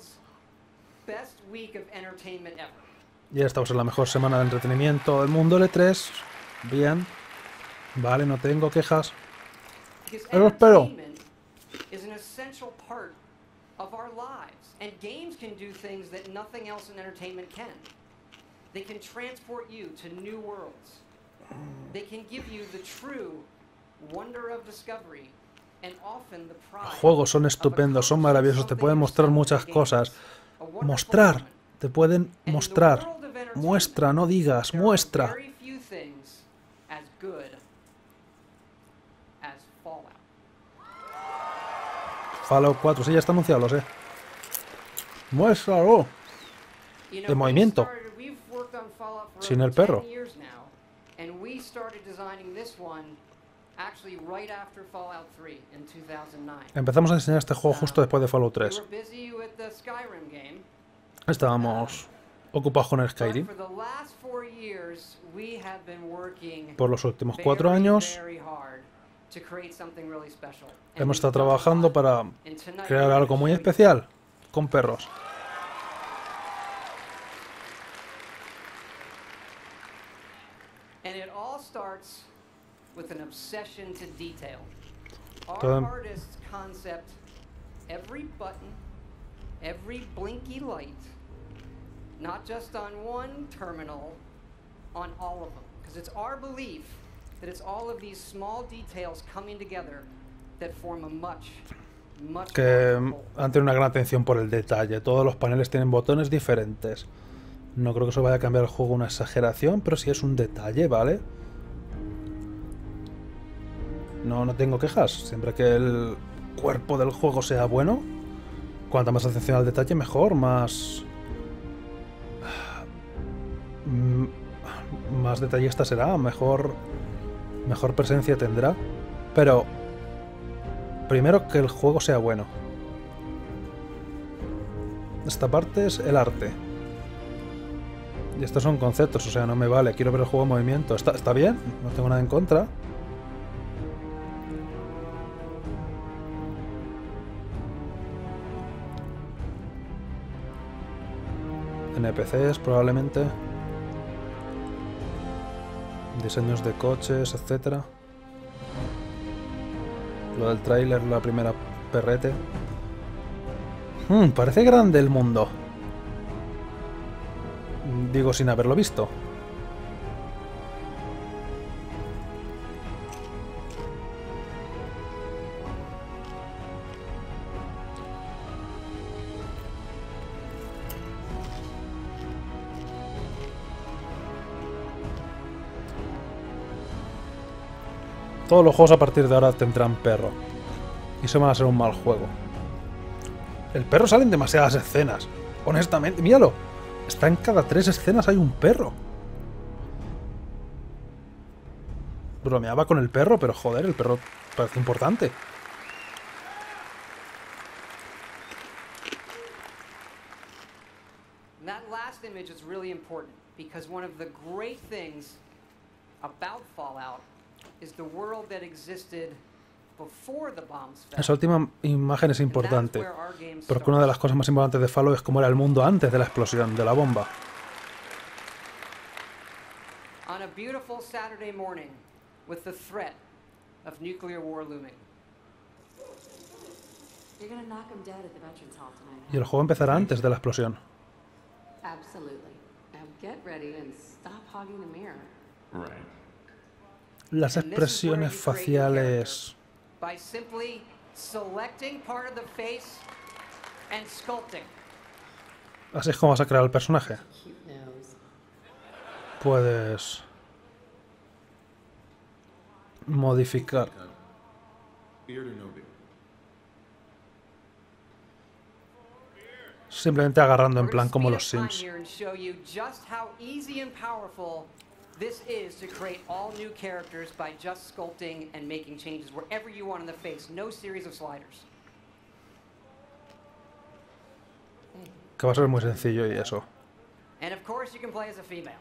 Y ya estamos en la mejor semana de entretenimiento del mundo, L3. Bien. Vale, no tengo quejas. Pero espero. Is an essential part of our lives, and games can do things that nothing else in entertainment can. They can transport you to new worlds. They can give you the true wonder of discovery, and often the pride. Los juegos son estupendos, son maravillosos, te pueden mostrar muchas cosas. Mostrar, te pueden mostrar. Muestra, no digas, muestra. Very few things as good as Fallout. Fallout 4, sí, ya está anunciado, lo sé. Muéstralo. De movimiento. Sin el perro. Empezamos a diseñar este juego justo después de Fallout 3. Estábamos ocupados con el Skyrim. Por los últimos 4 años hemos estado trabajando para crear algo muy especial con perros. Todo every button, every blinky light, not just on one terminal, on all of them. Because it's our belief that it's all of these small details coming together that form a much que han tenido una gran atención por el detalle. Todos los paneles tienen botones diferentes. No creo que eso vaya a cambiar el juego una exageración, pero sí es un detalle, ¿vale? No tengo quejas. Siempre que el cuerpo del juego sea bueno, cuanta más atención al detalle, mejor. Más detallista será, mejor presencia tendrá. Pero primero que el juego sea bueno. Esta parte es el arte. Y estos son conceptos, o sea, no me vale. Quiero ver el juego en movimiento. Está bien, no tengo nada en contra. NPCs probablemente. Diseños de coches, etcétera. Lo del tráiler, la primera perrete. Parece grande el mundo. Digo sin haberlo visto. Todos los juegos a partir de ahora tendrán perro. Y eso va a ser un mal juego. El perro sale en demasiadas escenas. Honestamente, míralo. Está en cada 3 escenas hay un perro. Bromeaba con el perro, pero joder, el perro parece importante. That last image is really important because one of the great things about Fallout is the world that existed before the bombs fell. Esa última imagen es importante, porque una de las cosas más importantes de Fallout es cómo era el mundo antes de la explosión de la bomba. On a beautiful Saturday morning, with the threat of nuclear war looming. You're gonna knock him dead at the Veterans Hall tonight. Y el juego empezará antes de la explosión. Absolutely. Now get ready and stop hogging the mirror. Right. Las expresiones faciales. By simply selecting part of the face and sculpting. Así es como vas a crear el personaje. Puedes modificar. Simplemente agarrando en plan como los Sims. This is to create all new characters by just sculpting and making changes wherever you want in the face. No series of sliders. Que va a ser muy sencillo y eso. And of course you can play as a female.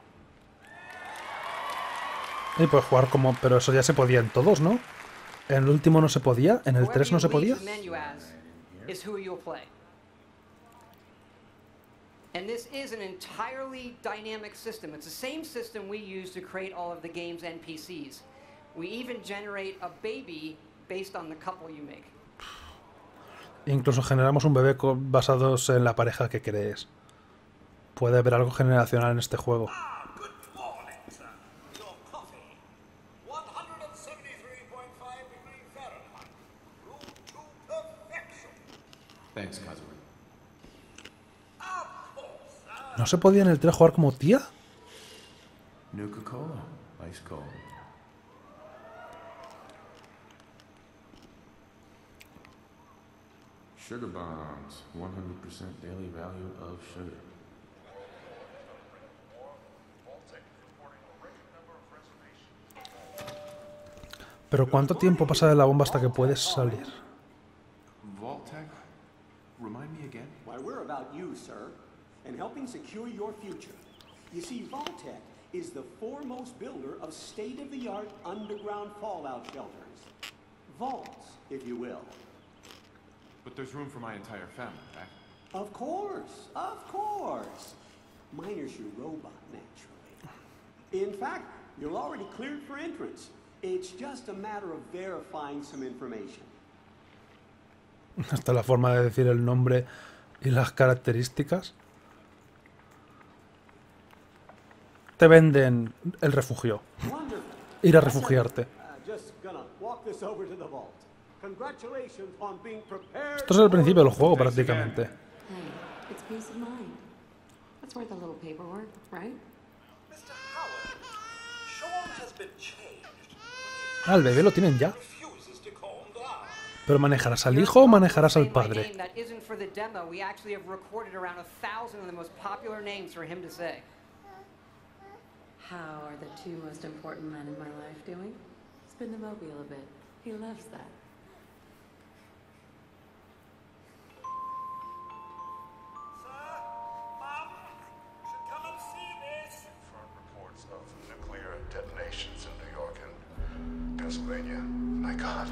Y puedes jugar como... Pero eso ya se podía en todos, ¿no? En el último no se podía, en el 3 no se podía. And this is an entirely dynamic system. It's the same system we use to create all of the game's NPCs. We even generate a baby based on the couple you make. Incluso generamos un bebé basados en la pareja que crees. Puede haber algo generacional en este juego. Thanks, Kazuma. ¿No se podía en el 3 jugar como tía? Nuka-Cola, ice cold. Sugar bombs, 100% daily value of sugar. Pero ¿cuánto tiempo pasa de la bomba hasta que puedes salir? Vault-Tec, remind me again? Why, we're about you, sir, and helping secure your future. You see, Vault-Tec is the foremost builder of state-of-the-art underground fallout shelters. Vaults, if you will. But there's room for my entire family, right? Of course, of course. Miner's your robot, naturally. In fact, you're already cleared for entrance. It's just a matter of verifying some information. Hasta la forma de decir el nombre y las características. Te venden el refugio. Ir a refugiarte. Esto es el principio del juego prácticamente. Ah, el bebé lo tienen ya. ¿Pero manejarás al hijo o manejarás al padre? How are the two most important men in my life doing? Spin the mobile a bit. He loves that. Reports of nuclear detonations in New York and Pennsylvania. My God.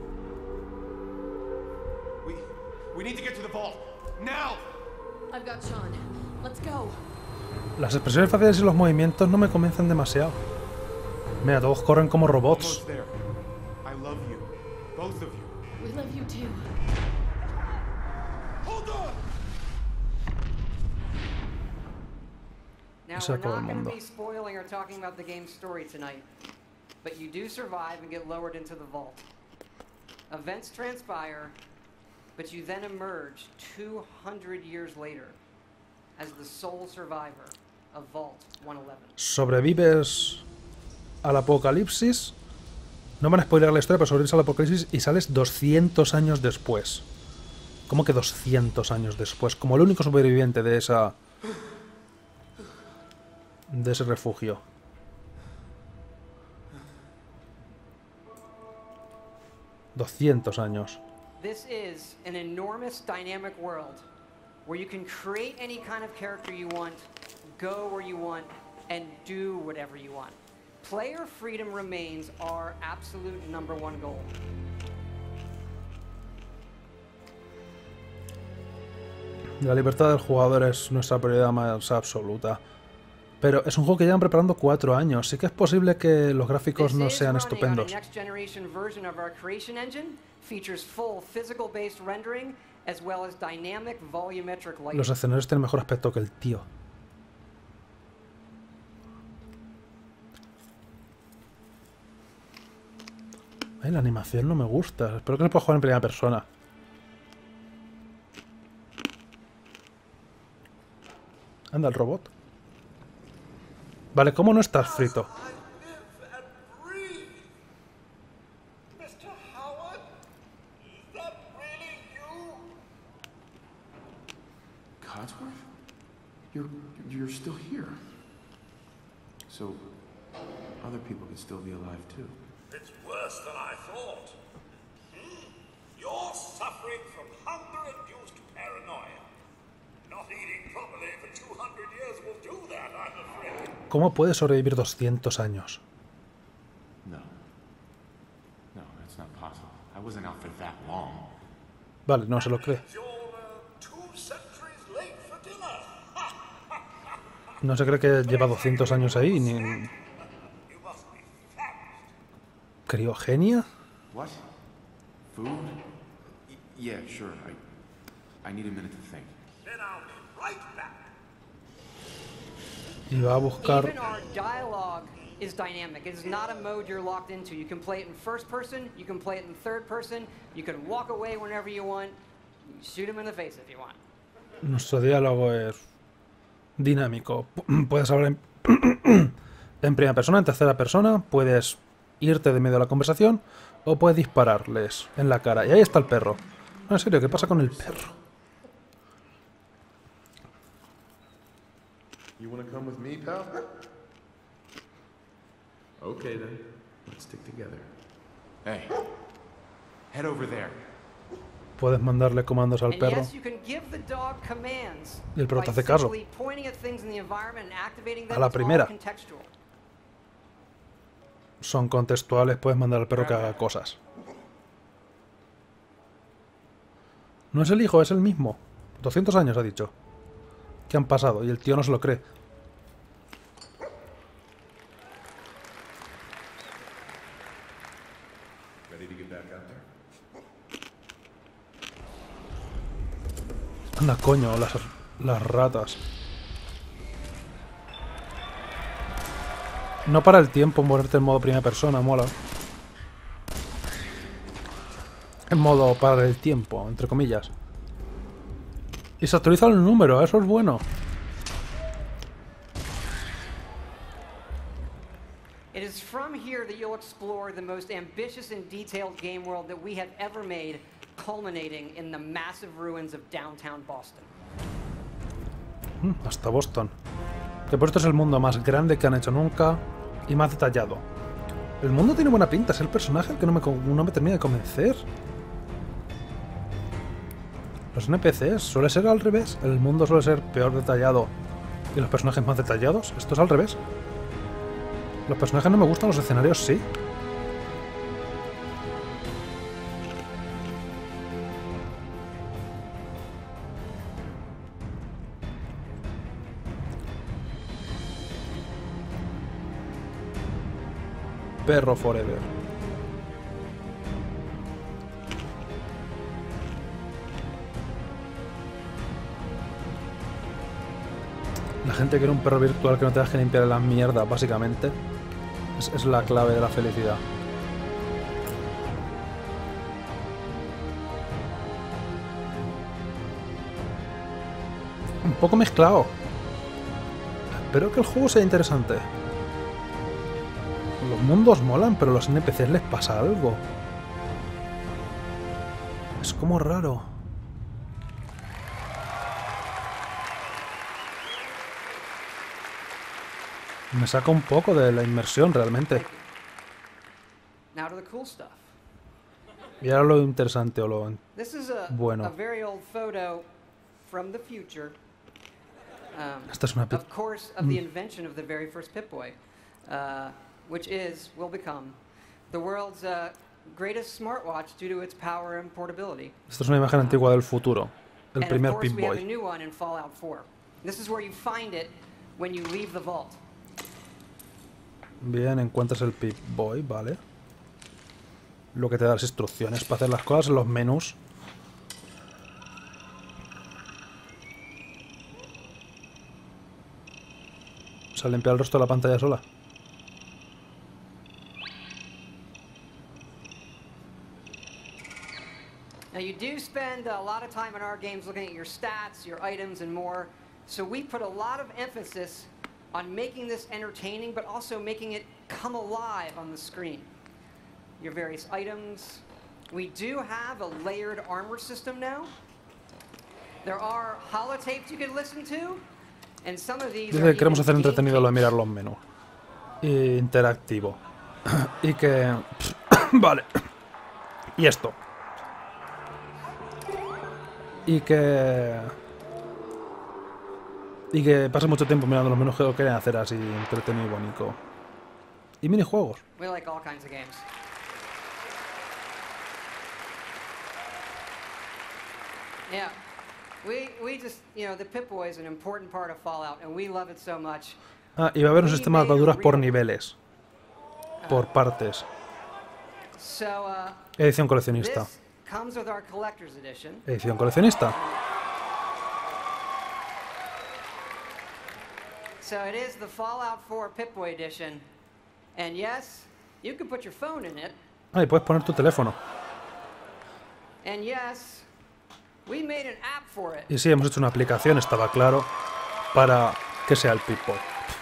We need to get to the vault. Now! I've got Sean. Let's go. Las expresiones faciales y los movimientos no me convencen demasiado. Mira, todos corren como robots. I love you. Both of you. We love you too. Hold on. Now, Eso we're es todo el not going to mundo. be spoiling or talking about the game's story tonight, but you do survive and get lowered into the vault. Events transpire, but you then emerge 200 years later as the sole survivor of Vault 111. Sobrevives al apocalipsis. No van a spoiler la historia, pero sobrevives al apocalipsis y sales 200 años después. ¿Cómo que 200 años después? Como el único sobreviviente de esa... de ese refugio. $200 años. This is an enormous dynamic world where you can create any kind of character you want, go where you want, and do whatever you want. Player freedom remains our absolute #1 goal. La libertad del jugador es nuestra prioridad más absoluta. Pero es un juego que llevan preparando 4 años. Sí que es posible que los gráficos no sean estupendos. Los escenarios tienen mejor aspecto que el tío. Ay, la animación no me gusta. Espero que no pueda jugar en primera persona. Anda, el robot. Vale, ¿cómo no estás frito? other people could still be alive too. It's worse than I thought. You're suffering from hunger-induced paranoia. Not eating properly for 200 years will do that, I'm afraid. ¿Cómo puede sobrevivir 200 años? No. No, that's not possible. I wasn't out for that long. Vale, no se lo cree. No se cree que lleva 200 años ahí, ni... ¿Criogenia? What? Food? Yeah, sure. I need a minute to think. Then I'll be right back. Y va a buscar... Even our dialogue is dynamic. It is not a mode you're locked into. You can play it in first person, you can play it in third person, you can walk away whenever you want, you shoot him in the face if you want. Nuestro diálogo es dinámico. Puedes hablar en primera persona, en tercera persona, puedes irte de medio de la conversación o puedes dispararles en la cara. Y ahí está el perro. No, en serio, ¿qué pasa con el perro? You wanna come with me, pal? Okay then. Let's stick together. Hey. Head over there. Puedes mandarle comandos al perro. Y el perro te hace caso. A la primera. Son contextuales, puedes mandar al perro que haga cosas. No es el hijo, es el mismo. 200 años ha dicho. Que han pasado y el tío no se lo cree. Anda, coño, las ratas. No para el tiempo ponerte en modo primera persona, mola. En modo para el tiempo, entre comillas. Y se actualiza el número, eso es bueno. It is from here that you'll explore the most ambitious and detailed game world that we have ever made, culminating in the massive ruins of downtown Boston. Hasta Boston. Que por esto es el mundo más grande que han hecho nunca y más detallado. El mundo tiene buena pinta, es el personaje el que no me termina de convencer. Los NPCs suele ser al revés. El mundo suele ser peor detallado y los personajes más detallados. Esto es al revés. Los personajes no me gustan, los escenarios sí. Perro forever. La gente quiere un perro virtual que no tengas que limpiar la mierda, básicamente. Es la clave de la felicidad. Un poco mezclado. Espero que el juego sea interesante. Los mundos molan, pero a los NPCs les pasa algo. Es como raro. Me saca un poco de la inmersión, realmente. Y ahora lo interesante o lo bueno. Esta es una which will become the world's greatest smartwatch due to its power and portability. Esta es una imagen antigua del futuro, el primer Pip-Boy. This is where you find it when you leave the vault. Bien, encuentras el Pip-Boy, vale. Lo que te da las instrucciones para hacer las cosas en los menús. Se ha limpiado el resto de la pantalla sola. Now you do spend a lot of time in our games looking at your stats, your items, and more. So we put a lot of emphasis on making this entertaining, but also making it come alive on the screen. Your various items. We do have a layered armor system now. There are holotapes you can listen to, and some of these. Dice que queremos hacer entretenido lo de mirar los menús. interactivo. Y que... vale. Y esto. Y que pase mucho tiempo mirando los menús que lo quieren hacer así entretenido y bonito. Y minijuegos. We like all kinds of games. Yeah. We just, you know, the Pip-Boy is an important part of Fallout and we love it so much. Ah, y va a haber un sistema de armaduras por niveles. Por partes. Edición coleccionista. This comes with our collector's edition. Edición coleccionista. So it is the Fallout 4 Pip-Boy edition. And yes, you can put your phone in it. Ah, y puedes poner tu teléfono. And yes, we made an app for it. Y sí, hemos hecho una aplicación, estaba claro, para que sea el Pip-Boy.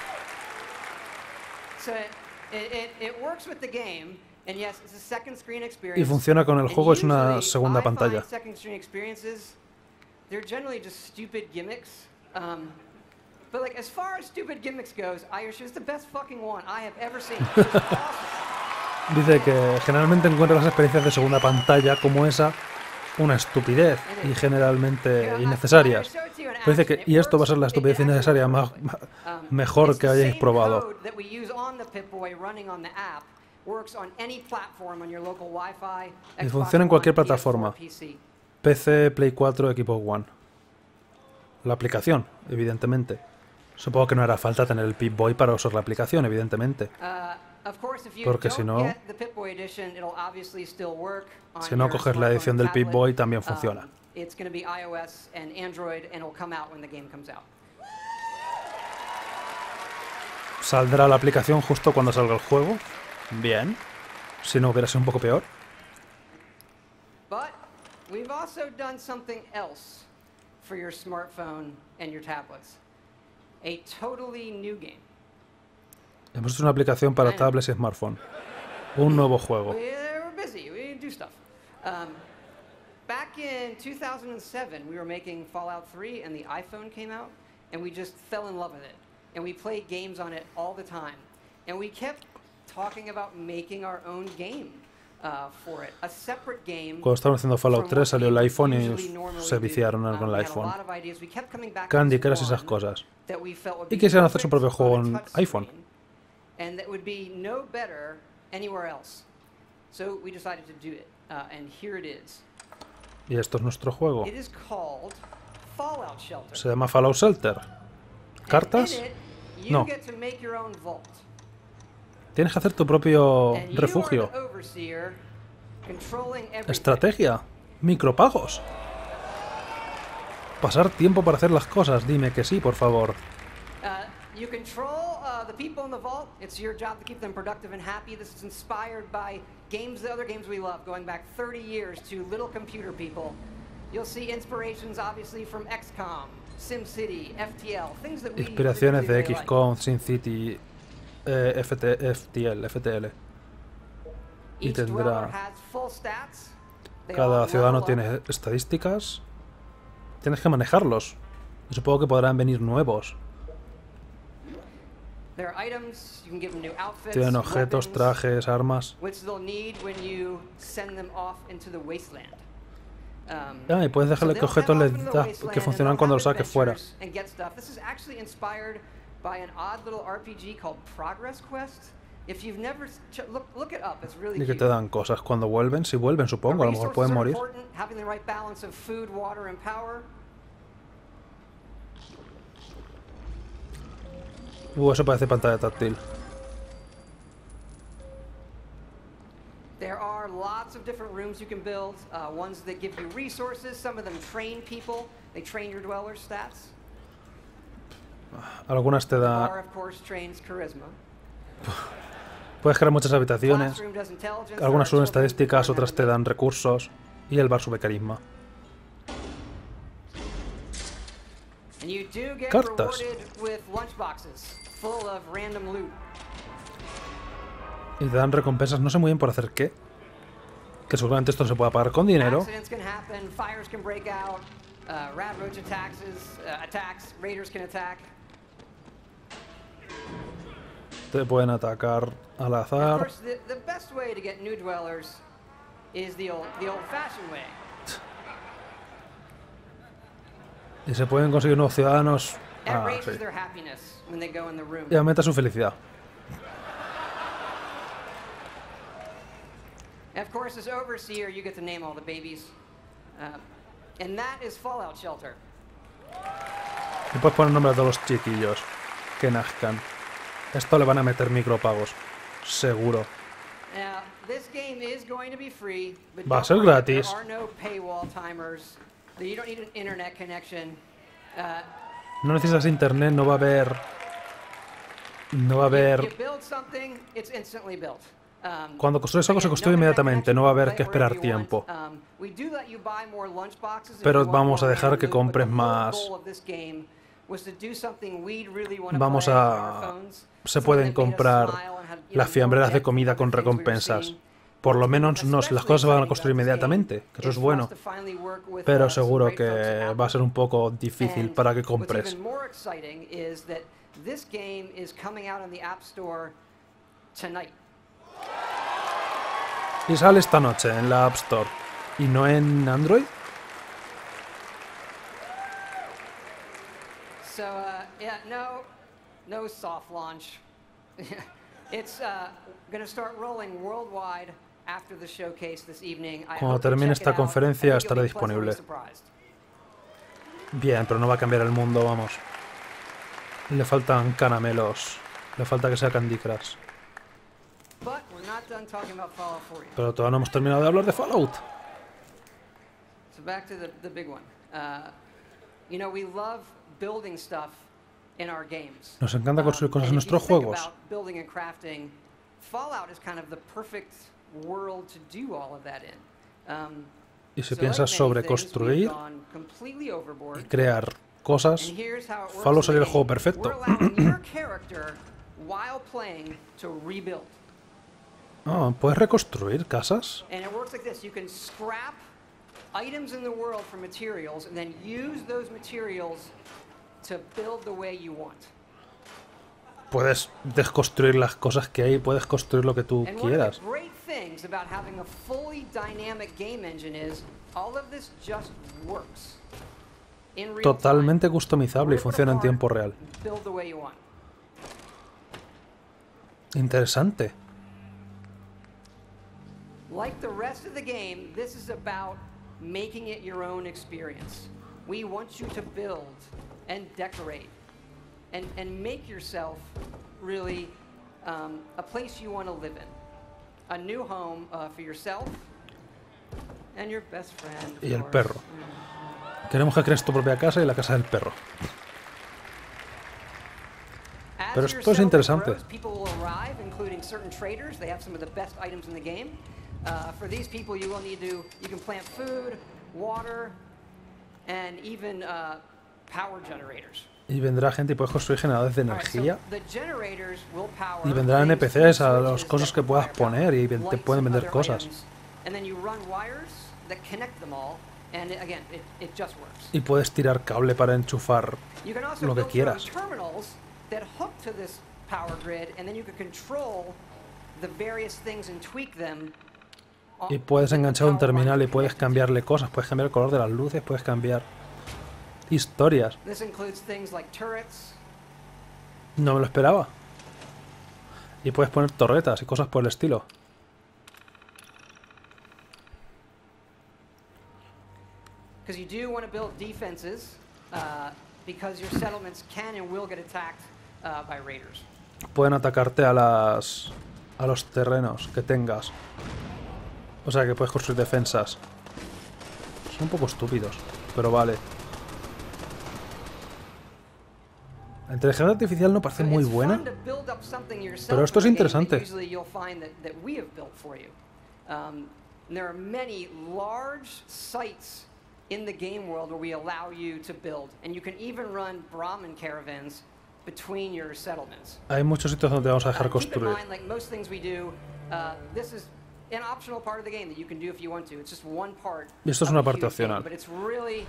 So it works with the game. And yes, it's a second screen experience. Y funciona con el juego, es una segunda pantalla. Second screen experiences, they're generally just stupid gimmicks. But like, as far as stupid gimmicks goes, Irish is the best fucking one I have ever seen. Dice que generalmente encuentra las experiencias de segunda pantalla como esa una estupidez y generalmente innecesarias. Pero dice que, y esto va a ser la estupidez innecesaria mejor que hayáis probado. Y funciona en cualquier plataforma. PC, Play 4, Xbox One. La aplicación, evidentemente. Supongo que no hará falta tener el Pip-Boy para usar la aplicación, evidentemente. Porque si no coges la edición del Pip-Boy también funciona. ¿Saldrá la aplicación justo cuando salga el juego? Bien. Si no, hubiera sido un poco peor. But we've also done something else for your smartphone and your tablets. A totally new game. Hemos hecho una aplicación para tablets y smartphone. Un nuevo juego. We're busy. We do stuff. Back in 2007, we were making Fallout 3, and the iPhone came out, and we just fell in love with it. And we played games on it all the time. And we kept talking about making our own game for it. A separate game. Cuando estaban haciendo Fallout 3 salió el iPhone y se viciaron con el iPhone. Candy Crush y esas cosas. Y quisieron hacer su propio juego en iPhone. And that would be no better anywhere else. So we decided to do it. And here it is. Y esto es nuestro juego. It is called Fallout Shelter. Se llama Fallout Shelter. ¿Cartas? No. Tienes que hacer tu propio refugio. Estrategia. Micropagos. Pasar tiempo para hacer las cosas. Dime que sí, por favor. You control the people in the vault. It's your job to keep them productive and happy. This is inspired by games, the other games we love, going back 30 years to Little Computer People. You'll see inspirations, obviously, from XCOM, SimCity, FTL, things that we inspiraciones de XCOM, SimCity, FTL. Y tendrá... Cada ciudadano tiene estadísticas. Tienes que manejarlos. Y supongo que podrán venir nuevos. Tienen objetos, trajes, armas. Y puedes dejarle que objetos les da que funcionan cuando los saques fuera. Y que te dan cosas cuando vuelven, si vuelven supongo, a lo mejor pueden morir. Eso parece pantalla táctil. There are lots of different rooms you can build, ones that give you resources, some of them train people, they train your dwellers' stats. Algunas te The dan... bar, of course, trains charisma. Puedes crear muchas habitaciones, algunas suben estadísticas, otras te dan recursos, y el bar sube carisma. And you do get Cartas. rewarded with lunchboxes full of random loot. Y te dan recompensas, no sé muy bien por hacer qué. Que seguramente esto no se pueda pagar con dinero. Accidents can happen, fires can break out, rat roach attacks, raiders can attack. Te pueden atacar al Of azar. course, the best way to get new dwellers is the old-fashioned way. Y se pueden conseguir nuevos ciudadanos. It Ah, raises sí. their happiness when they go in the room. Y aumenta su felicidad. And of course, as overseer, you get to name all the babies. And that is Fallout Shelter. Y puedes poner nombre a todos los chiquillos que nazcan. Esto le van a meter micropagos. Seguro. Now, this game is going to be free, but Va a don't ser forget gratis. there are no paywall timers. You don't need an internet connection. No necesitas internet, no va a haber. No va a haber. You build something, it's instantly built. Cuando construyes algo se construye inmediatamente, no va a haber que esperar tiempo. We do let you buy more lunchboxes if Pero you want vamos a more dejar que random loot, compres but the whole más. goal of this game was to do something we'd really wanna Vamos play on our a. phones. Se pueden comprar las fiambreras de comida con recompensas. Por lo menos no, las cosas se van a construir inmediatamente, que eso es bueno. Pero seguro que va a ser un poco difícil para que What's compres. even more exciting is that this game is coming out on the App Store tonight. Y sale esta noche en la App Store. ¿Y no en Android? So, yeah, no soft launch. It's gonna start rolling worldwide after the showcase this evening. I Cuando hope you termine check esta it out. conferencia I think estará you'll be pleasantly disponible. surprised. Bien, pero no va a cambiar el mundo, vamos. Le faltan caramelos. Le falta que sea Candy Crush. But we're not done talking about Fallout 4 yet. Pero todavía no hemos terminado de hablar de Fallout. So back to the big one. You know, we love building stuff in our games. Nos encanta construir cosas en And if you nuestros think juegos. about building and crafting, Fallout is kind of the perfect world to do all of that in. Y si So piensas like sobre many things, construir we've gone completely overboard. y crear cosas, And here's how it works Fallout in sería el the juego game. perfecto. We're allowing your character, while playing, to rebuild. Ah, ¿puedes reconstruir casas? And it works like this. You can scrap items in the world for materials and then use those materials to build the way you want. Puedes desconstruir las cosas que hay, puedes construir lo que tú And one of quieras. the great things about having a fully dynamic game engine is all of this just works. In real Totalmente customizable y funciona en tiempo real. time, build the way you want. Interesante. Like the rest of the game, this is about making it your own experience. We want you to build and decorate and make yourself really a place you want to live in. A new home for yourself and your best friend. Y el of course. perro. Queremos que crees tu propia casa y la casa del perro. As Pero your esto es settlement interesante. grows, people will arrive, including certain traders. They have some of the best items in the game. For these people, you will need to. You can plant food, water, and even power generators. Y vendrá gente y puedes construir generadores de All right, so energía. the generators will power Y vendrán things, NPCs a switches las cosas that que puedas require power, poner y te lights pueden and vender other cosas. items, and then you run wires that connect them all, and again, it just works. Y puedes tirar cable para enchufar You can also lo que build your own quieras. terminals that hook to this power grid, and then you can control the various things and tweak them. Y puedes enganchar un terminal y puedes cambiarle cosas. Puedes cambiar el color de las luces, puedes cambiar historias. This includes things like turrets. No me lo esperaba. Y puedes poner torretas y cosas por el estilo. Because you do want to build defenses, because your settlements can and will get attacked by raiders. Pueden atacarte a los terrenos que tengas. O sea que puedes construir defensas. Son un poco estúpidos, pero vale. La inteligencia artificial no parece muy buena, Fun to build up something yourself pero esto es in the game that interesante. Usually you'll find that we have built for you. And there are many large sites in the game world where we allow you to build, and you can even run Brahmin caravans between your settlements. Hay muchos sitios donde vamos a dejar Keep in construir. mind, like most things we do, this is an optional part of the game that you can do if you want to. It's just one part. Y esto es of una a parte huge game, opcional. but it's really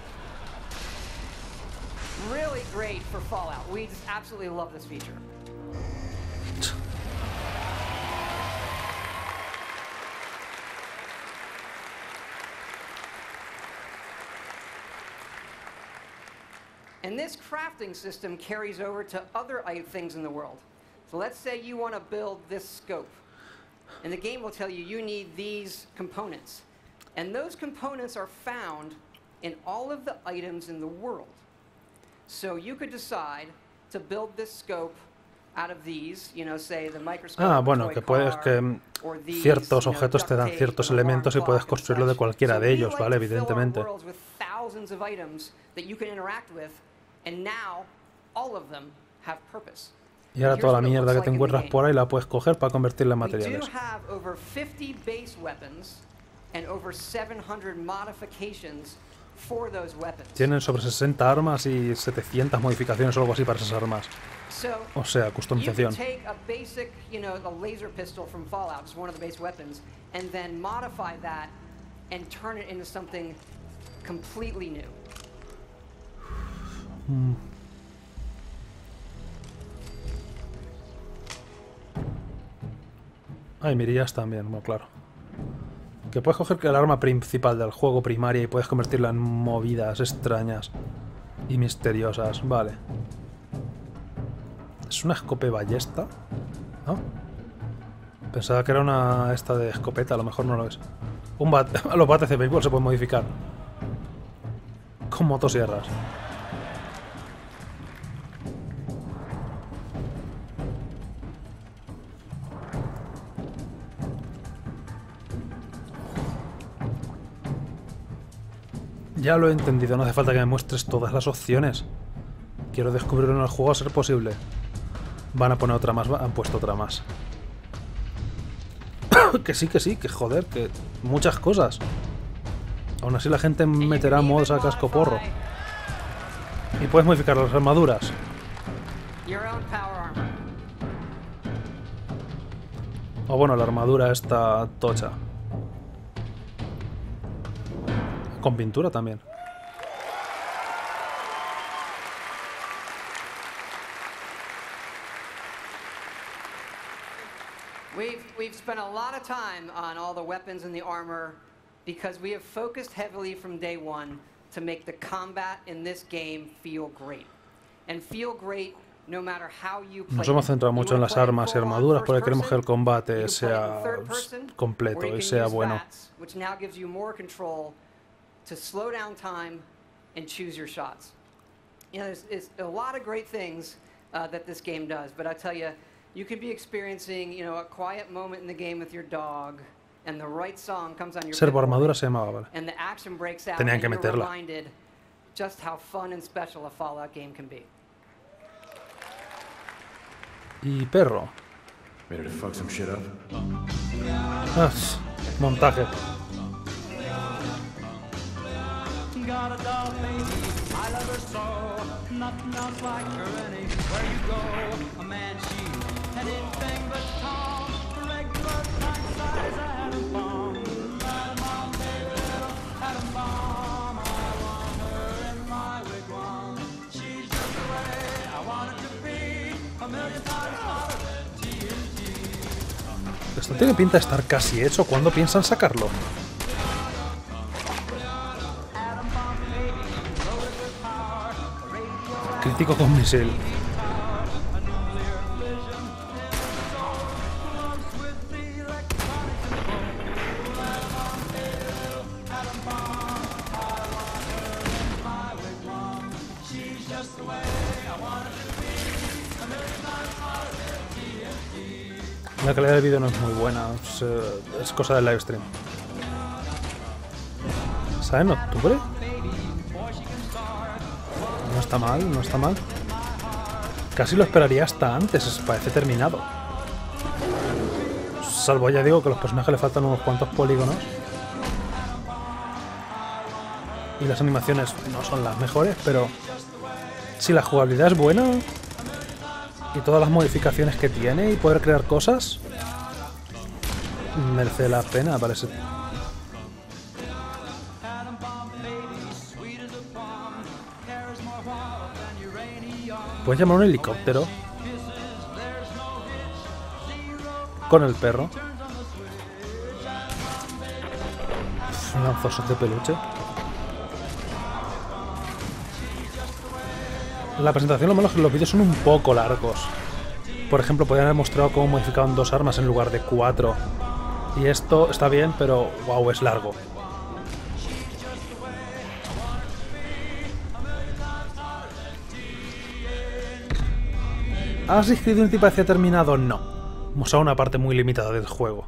great for Fallout. We just absolutely love this feature. And this crafting system carries over to other things in the world. So let's say you want to build this scope. And the game will tell you you need these components. And those components are found in all of the items in the world. So you could decide to build this scope out of these, you know, say the microscope. Bueno, que puedes que ciertos objetos te dan ciertos elementos y puedes construirlo de cualquiera de ellos, ¿vale? Evidentemente. Y ahora toda la mierda que te encuentras por ahí la puedes coger para convertirla en materiales. Tienen sobre 60 armas y 700 modificaciones o algo así para esas armas. O sea, customización. Hay mirillas también, bueno, claro. Que puedes coger el arma principal del juego primaria y puedes convertirla en movidas extrañas y misteriosas. Vale. ¿Es una escope ballesta? ¿No? Pensaba que era una esta de escopeta, a lo mejor no lo es. Un bate, los bates de béisbol se pueden modificar con motosierras. Ya lo he entendido, no hace falta que me muestres todas las opciones. Quiero descubrirlo en el juego a ser posible. Van a poner otra más, han puesto otra más. Que sí, que joder, que muchas cosas. Aún así la gente meterá mods a cascoporro. Y puedes modificar las armaduras. O bueno, la armadura está tocha. Con pintura también. We've spent a lot of time on all the weapons and the armor because we have focused heavily from day one to make the combat in this game feel great. And feel great no matter how you play. Nos hemos centrado mucho en las armas y armaduras porque queremos que el combate sea completo y sea bueno. Which now gives you more control to slow down time and choose your shots. You know, there's a lot of great things that this game does, but I tell you, you could be experiencing, you know, a quiet moment in the game with your dog, and the right song comes on your Servo armadura se llamaba, vale. and the action breaks out, Tenían que and you're meterla. reminded just how fun and special a Fallout game can be. Y perro. Ready to fuck some shit up? Ah, montaje. Got a doll baby, I love her so. Nothing else like her anywhere you go. A man, she anything but calm. Regular pint size atom bomb. Atom bomb, baby, little atom bomb. I want her in my wigwam. She's just the way I want it to be. A million times hotter than TNT. Esto tiene pinta de estar casi hecho. ¿Cuándo piensan sacarlo? Crítico con misil. La calidad del vídeo no es muy buena, es cosa del live stream. ¿Sale en octubre? No está mal, no está mal. Casi lo esperaría hasta antes, parece terminado. Salvo, ya digo, que a los personajes le faltan unos cuantos polígonos. Y las animaciones no son las mejores, pero si la jugabilidad es buena y todas las modificaciones que tiene y poder crear cosas, merece la pena, parece. Puedes llamar a un helicóptero con el perro. Lanzosos de peluche. La presentación, lo malo es que los vídeos son un poco largos. Por ejemplo, podrían haber mostrado cómo modificaban 2 armas en lugar de 4. Y esto está bien, pero wow, es largo. ¿Assassin's Creed Unity parecía terminado? No. Mostrado una parte muy limitada del juego.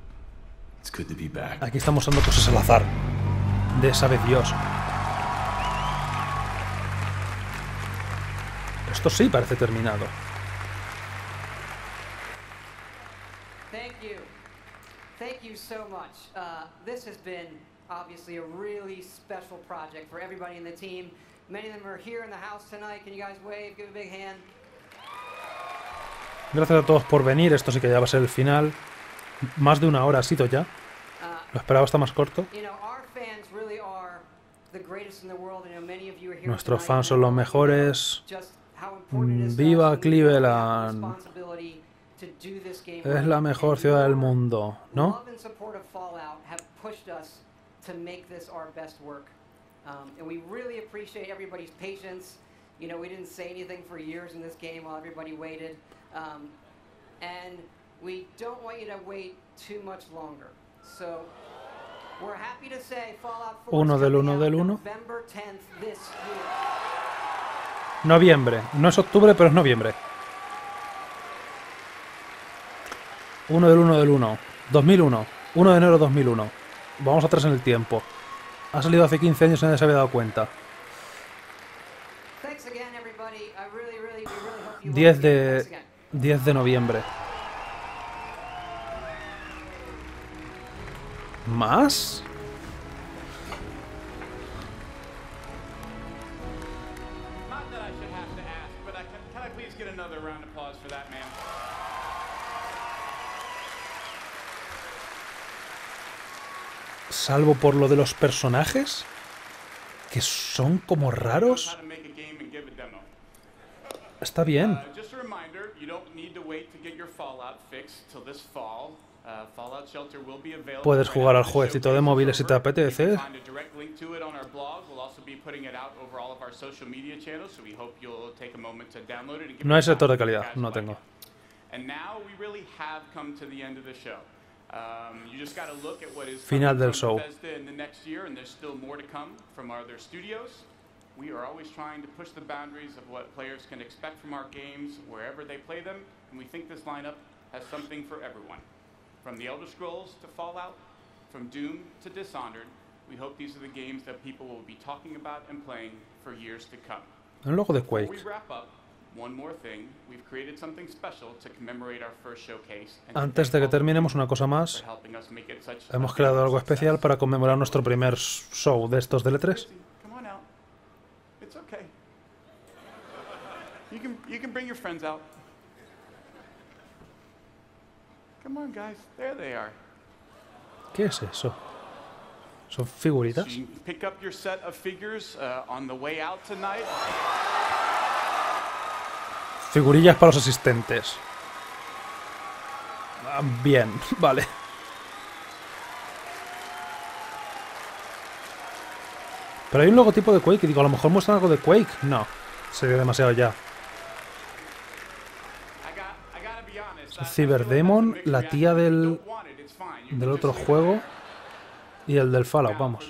Aquí estamos usando cosas al azar. De sabe Dios. Esto sí parece terminado. Thank you so much. This has been obviously a really special project for everybody in the team. Many of them are here in the house tonight. Can you guys wave? Give a big hand. Gracias a todos por venir. Esto sí que ya va a ser el final. Más de 1 hora ha sido ya. Lo esperaba hasta más corto. Nuestros fans son los mejores. Viva Cleveland. Es la mejor ciudad del mundo, ¿no? You know, we didn't say anything for years in this game while everybody waited. And we don't want you to wait too much longer. So, we're happy to say Fallout 4 1 del 1 del 1. November 10th this year. Noviembre. No es octubre, pero es noviembre. 1 del 1 del 1. 2001. 1 de enero de 2001. Vamos atrás en el tiempo. Ha salido hace 15 años y nadie se había dado cuenta. 10 de noviembre. ¿Más? Salvo por lo de los personajes, que son como raros. Está bien. Puedes jugar al jueguecito de móviles si te apetece. No hay sector de calidad, no tengo. Final del show. We are always trying to push the boundaries of what players can expect from our games wherever they play them, and we think this lineup has something for everyone. From the Elder Scrolls to Fallout, from Doom to Dishonored, we hope these are the games that people will be talking about and playing for years to come. El logo de Quake. Before we wrap up, one more thing, we've created something special to commemorate our first showcase. Antes de que terminemos, una cosa más. Hemos creado algo especial para conmemorar nuestro primer show de estos de E3. You can bring your friends out. Come on, guys. There they are. ¿Qué es eso? ¿Son figuritas? So you can pick up your set of figures on the way out tonight. Figurillas para los asistentes. Bien, vale. Pero hay un logotipo de Quake y digo, a lo mejor muestran algo de Quake. No, sería demasiado ya. Cyberdemon, la tía del otro juego y el del Fallout, vamos.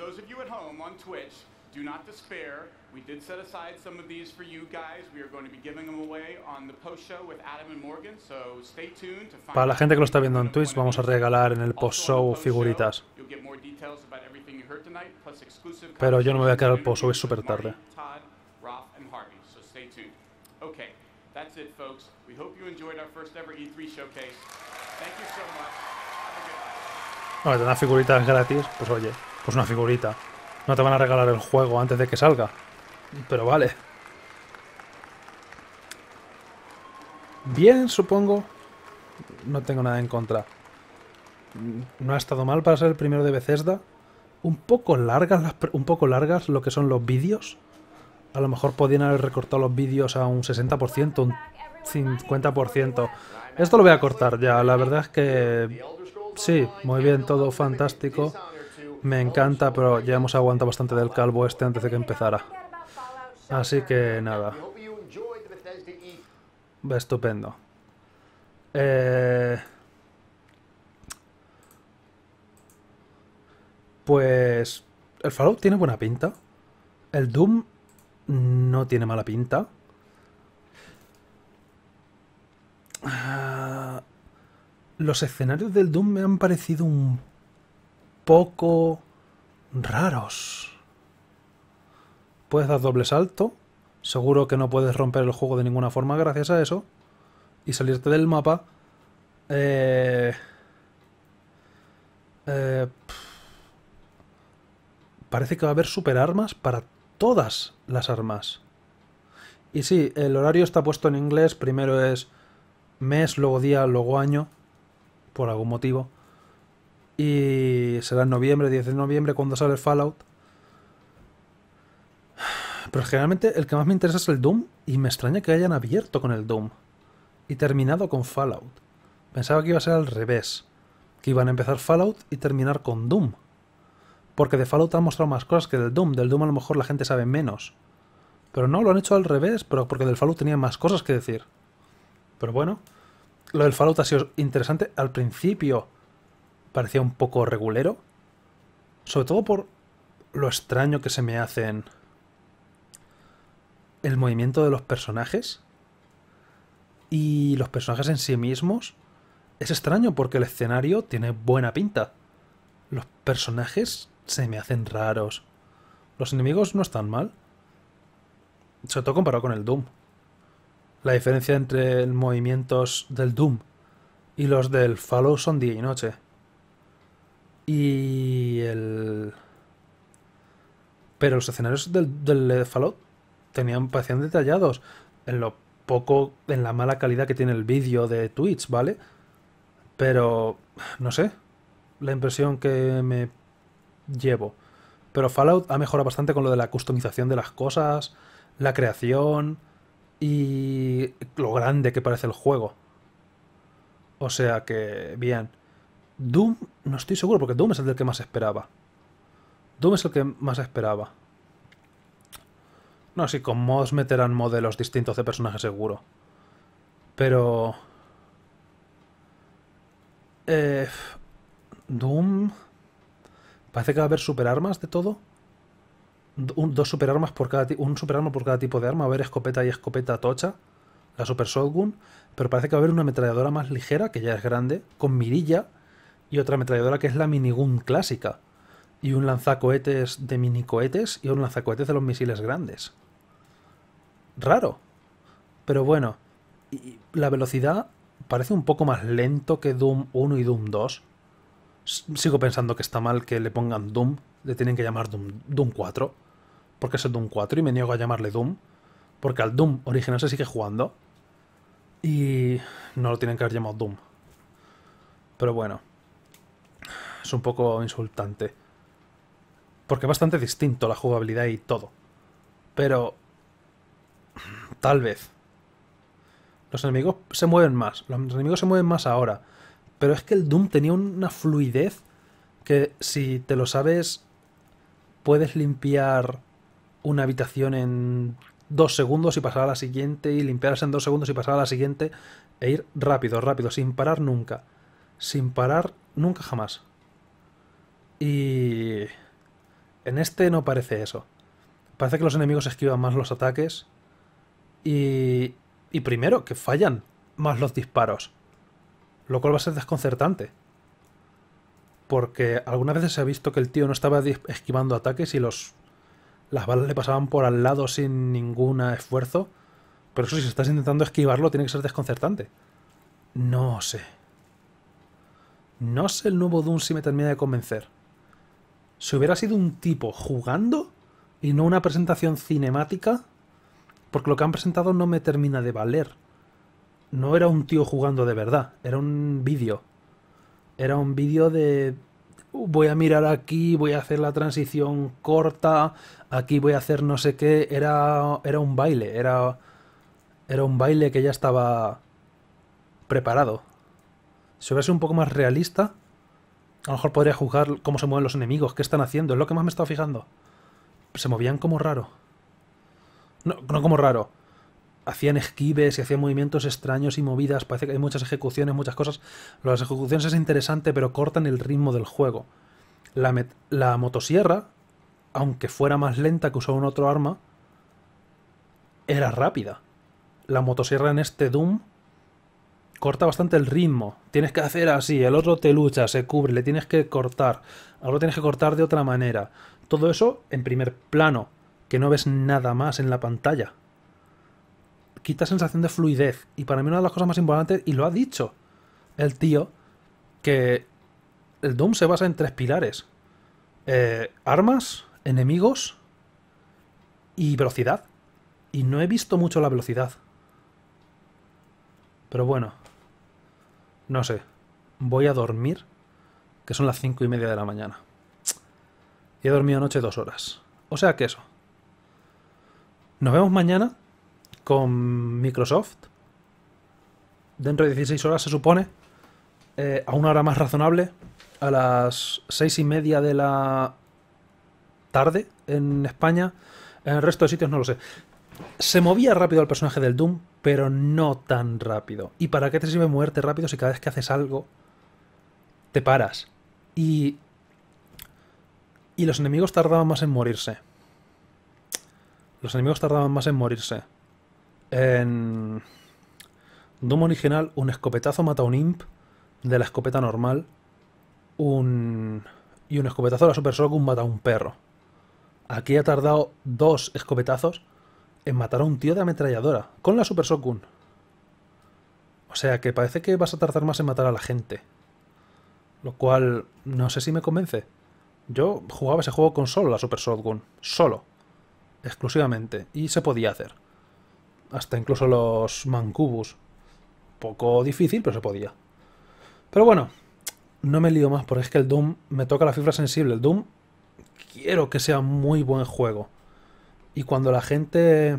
Para la gente que lo está viendo en Twitch, vamos a regalar en el post-show figuritas. Pero yo no me voy a quedar al post-show, es súper tarde. That's it, folks. We hope you enjoyed our first ever E3 showcase. Thank you so much. No, te dan figuritas gratis, pues oye, pues una figurita. No te van a regalar el juego antes de que salga. Pero vale. Bien, supongo. No tengo nada en contra. No ha estado mal para ser el primero de Bethesda. Un poco largas lo que son los vídeos. A lo mejor podían haber recortado los vídeos a un 60%, un 50%. Esto lo voy a cortar ya. La verdad es que sí, muy bien, todo fantástico. Me encanta, pero ya hemos aguantado bastante del calvo este antes de que empezara. Así que nada. Estupendo. Pues el Fallout tiene buena pinta. El Doom no tiene mala pinta. Los escenarios del Doom me han parecido un poco raros. Puedes dar doble salto. Seguro que no puedes romper el juego de ninguna forma gracias a eso. Y salirte del mapa. Parece que va a haber superarmas para todas las armas. Y sí, el horario está puesto en inglés. Primero es mes, luego día, luego año. Por algún motivo. Y será en noviembre, 10 de noviembre, cuando sale el Fallout. Pero generalmente el que más me interesa es el Doom. Y me extraña que hayan abierto con el Doom. Y terminado con Fallout. Pensaba que iba a ser al revés. Que iban a empezar Fallout y terminar con Doom. Porque de Fallout han mostrado más cosas que del Doom. Del Doom a lo mejor la gente sabe menos. Pero no, lo han hecho al revés. Pero porque del Fallout tenía más cosas que decir. Pero bueno. Lo del Fallout ha sido interesante. Al principio parecía un poco regulero. Sobre todo por lo extraño que se me hacen el movimiento de los personajes. Y los personajes en sí mismos. Es extraño porque el escenario tiene buena pinta. Los personajes se me hacen raros. Los enemigos no están mal. Sobre todo comparado con el Doom. La diferencia entre los movimientos del Doom y los del Fallout son día y noche. Y el... Pero los escenarios del Fallout parecían detallados. En lo poco, en la mala calidad que tiene el vídeo de Twitch, ¿vale? Pero, no sé. La impresión que me llevo. Pero Fallout ha mejorado bastante con lo de la customización de las cosas, la creación y lo grande que parece el juego. O sea que, bien. Doom, no estoy seguro, porque Doom es el del que más esperaba. Doom es el que más esperaba. No, sí, con mods meterán modelos distintos de personajes seguro. Pero... Doom... Parece que va a haber superarmas de todo. Dos superarmas por cada un superarma por cada tipo de arma. Va a haber escopeta y escopeta tocha. La Super Shotgun. Pero parece que va a haber una ametralladora más ligera, que ya es grande, con mirilla. Y otra ametralladora que es la minigun clásica. Y un lanzacohetes de minicohetes y un lanzacohetes de los misiles grandes. Raro. Pero bueno. Y la velocidad parece un poco más lento que Doom 1 y Doom 2. Sigo pensando que está mal que le pongan Doom. Le tienen que llamar Doom 4. Porque es el Doom 4 y me niego a llamarle Doom. Porque al Doom original se sigue jugando. Y no lo tienen que haber llamado Doom. Pero bueno. Es un poco insultante. Porque es bastante distinto la jugabilidad y todo. Pero... Tal vez. Los enemigos se mueven más. Los enemigos se mueven más ahora. Pero es que el Doom tenía una fluidez que si te lo sabes, puedes limpiar una habitación en 2 segundos y pasar a la siguiente, y limpiarlas en 2 segundos y pasar a la siguiente, e ir rápido, rápido, sin parar nunca. Sin parar nunca jamás. Y... en este no parece eso. Parece que los enemigos esquivan más los ataques. Y primero, que fallan más los disparos. Lo cual va a ser desconcertante. Porque algunas veces se ha visto que el tío no estaba esquivando ataques y las balas le pasaban por al lado sin ningún esfuerzo. Pero eso, si estás intentando esquivarlo, tiene que ser desconcertante. No sé. No sé el nuevo Doom si me termina de convencer. Si hubiera sido un tipo jugando y no una presentación cinemática, porque lo que han presentado no me termina de valer. No era un tío jugando de verdad, era un vídeo. Era un vídeo de... voy a mirar aquí, voy a hacer la transición corta, aquí voy a hacer no sé qué. Era un baile, era un baile que ya estaba preparado. Si hubiera sido un poco más realista, a lo mejor podría juzgar cómo se mueven los enemigos, qué están haciendo, es lo que más me he estado fijando. Se movían como raro. No como raro. hacían esquives y hacían movimientos extraños y movidas. Parece que hay muchas ejecuciones, muchas cosas. Las ejecuciones es interesante, pero cortan el ritmo del juego. La motosierra, aunque fuera más lenta que usar un otro arma, era rápida. La motosierra en este Doom corta bastante el ritmo. Tienes que hacer así, el otro te lucha, se cubre, le tienes que cortar. Ahora tienes que cortar de otra manera. Todo eso en primer plano, que no ves nada más en la pantalla. Quita sensación de fluidez. Y para mí una de las cosas más importantes, y lo ha dicho el tío, que el Doom se basa en 3 pilares. Armas, enemigos y velocidad. Y no he visto mucho la velocidad. Pero bueno, no sé. Voy a dormir, que son las 5:30 de la mañana. Y he dormido anoche 2 horas. O sea que eso. Nos vemos mañana con Microsoft. Dentro de 16 horas se supone. A una hora más razonable. A las 6:30 de la tarde en España. En el resto de sitios no lo sé. Se movía rápido el personaje del Doom, pero no tan rápido. ¿Y para qué te sirve moverte rápido si cada vez que haces algo te paras? Y los enemigos tardaban más en morirse. Los enemigos tardaban más en morirse. En Doom original, un escopetazo mata a un imp de la escopeta normal. Y un escopetazo de la Super Shotgun mata a un perro. Aquí ha tardado 2 escopetazos en matar a un tío de ametralladora con la Super Shotgun. O sea que parece que vas a tardar más en matar a la gente. Lo cual no sé si me convence. Yo jugaba ese juego con solo la Super Shotgun. Solo. Exclusivamente. Y se podía hacer. Hasta incluso los Mancubus. Poco difícil, pero se podía. Pero bueno, no me lío más porque es que el Doom me toca la fibra sensible. El Doom quiero que sea muy buen juego. Y cuando la gente...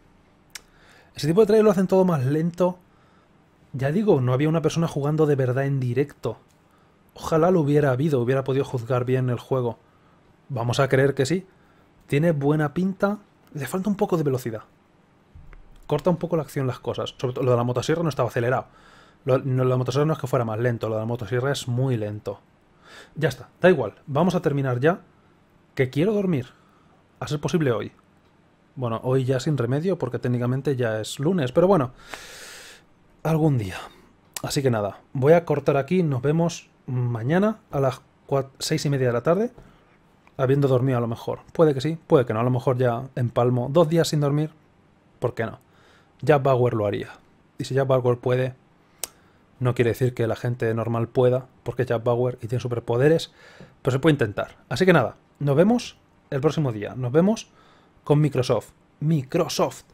Ese tipo de trailer lo hacen todo más lento. Ya digo, no había una persona jugando de verdad en directo. Ojalá lo hubiera habido, hubiera podido juzgar bien el juego. Vamos a creer que sí. Tiene buena pinta. Le falta un poco de velocidad. Corta un poco la acción las cosas. Sobre todo lo de la motosierra no estaba acelerado. Lo de la motosierra no es que fuera más lento. Lo de la motosierra es muy lento. Ya está, da igual. Vamos a terminar ya. Que quiero dormir. A ser posible hoy. Bueno, hoy ya sin remedio porque técnicamente ya es lunes. Pero bueno, algún día. Así que nada, voy a cortar aquí. Nos vemos mañana a las 6:30 de la tarde. Habiendo dormido a lo mejor. Puede que sí, puede que no. A lo mejor ya empalmo 2 días sin dormir. ¿Por qué no? Jack Bauer lo haría. Y si Jack Bauer puede, no quiere decir que la gente normal pueda, porque es Jack Bauer y tiene superpoderes, pero se puede intentar. Así que nada, nos vemos el próximo día. Nos vemos con Microsoft. Microsoft.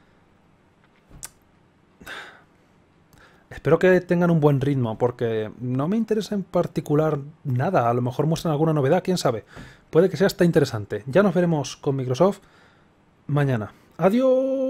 Espero que tengan un buen ritmo, porque no me interesa en particular nada. A lo mejor muestran alguna novedad, quién sabe. Puede que sea hasta interesante. Ya nos veremos con Microsoft mañana. ¡Adiós!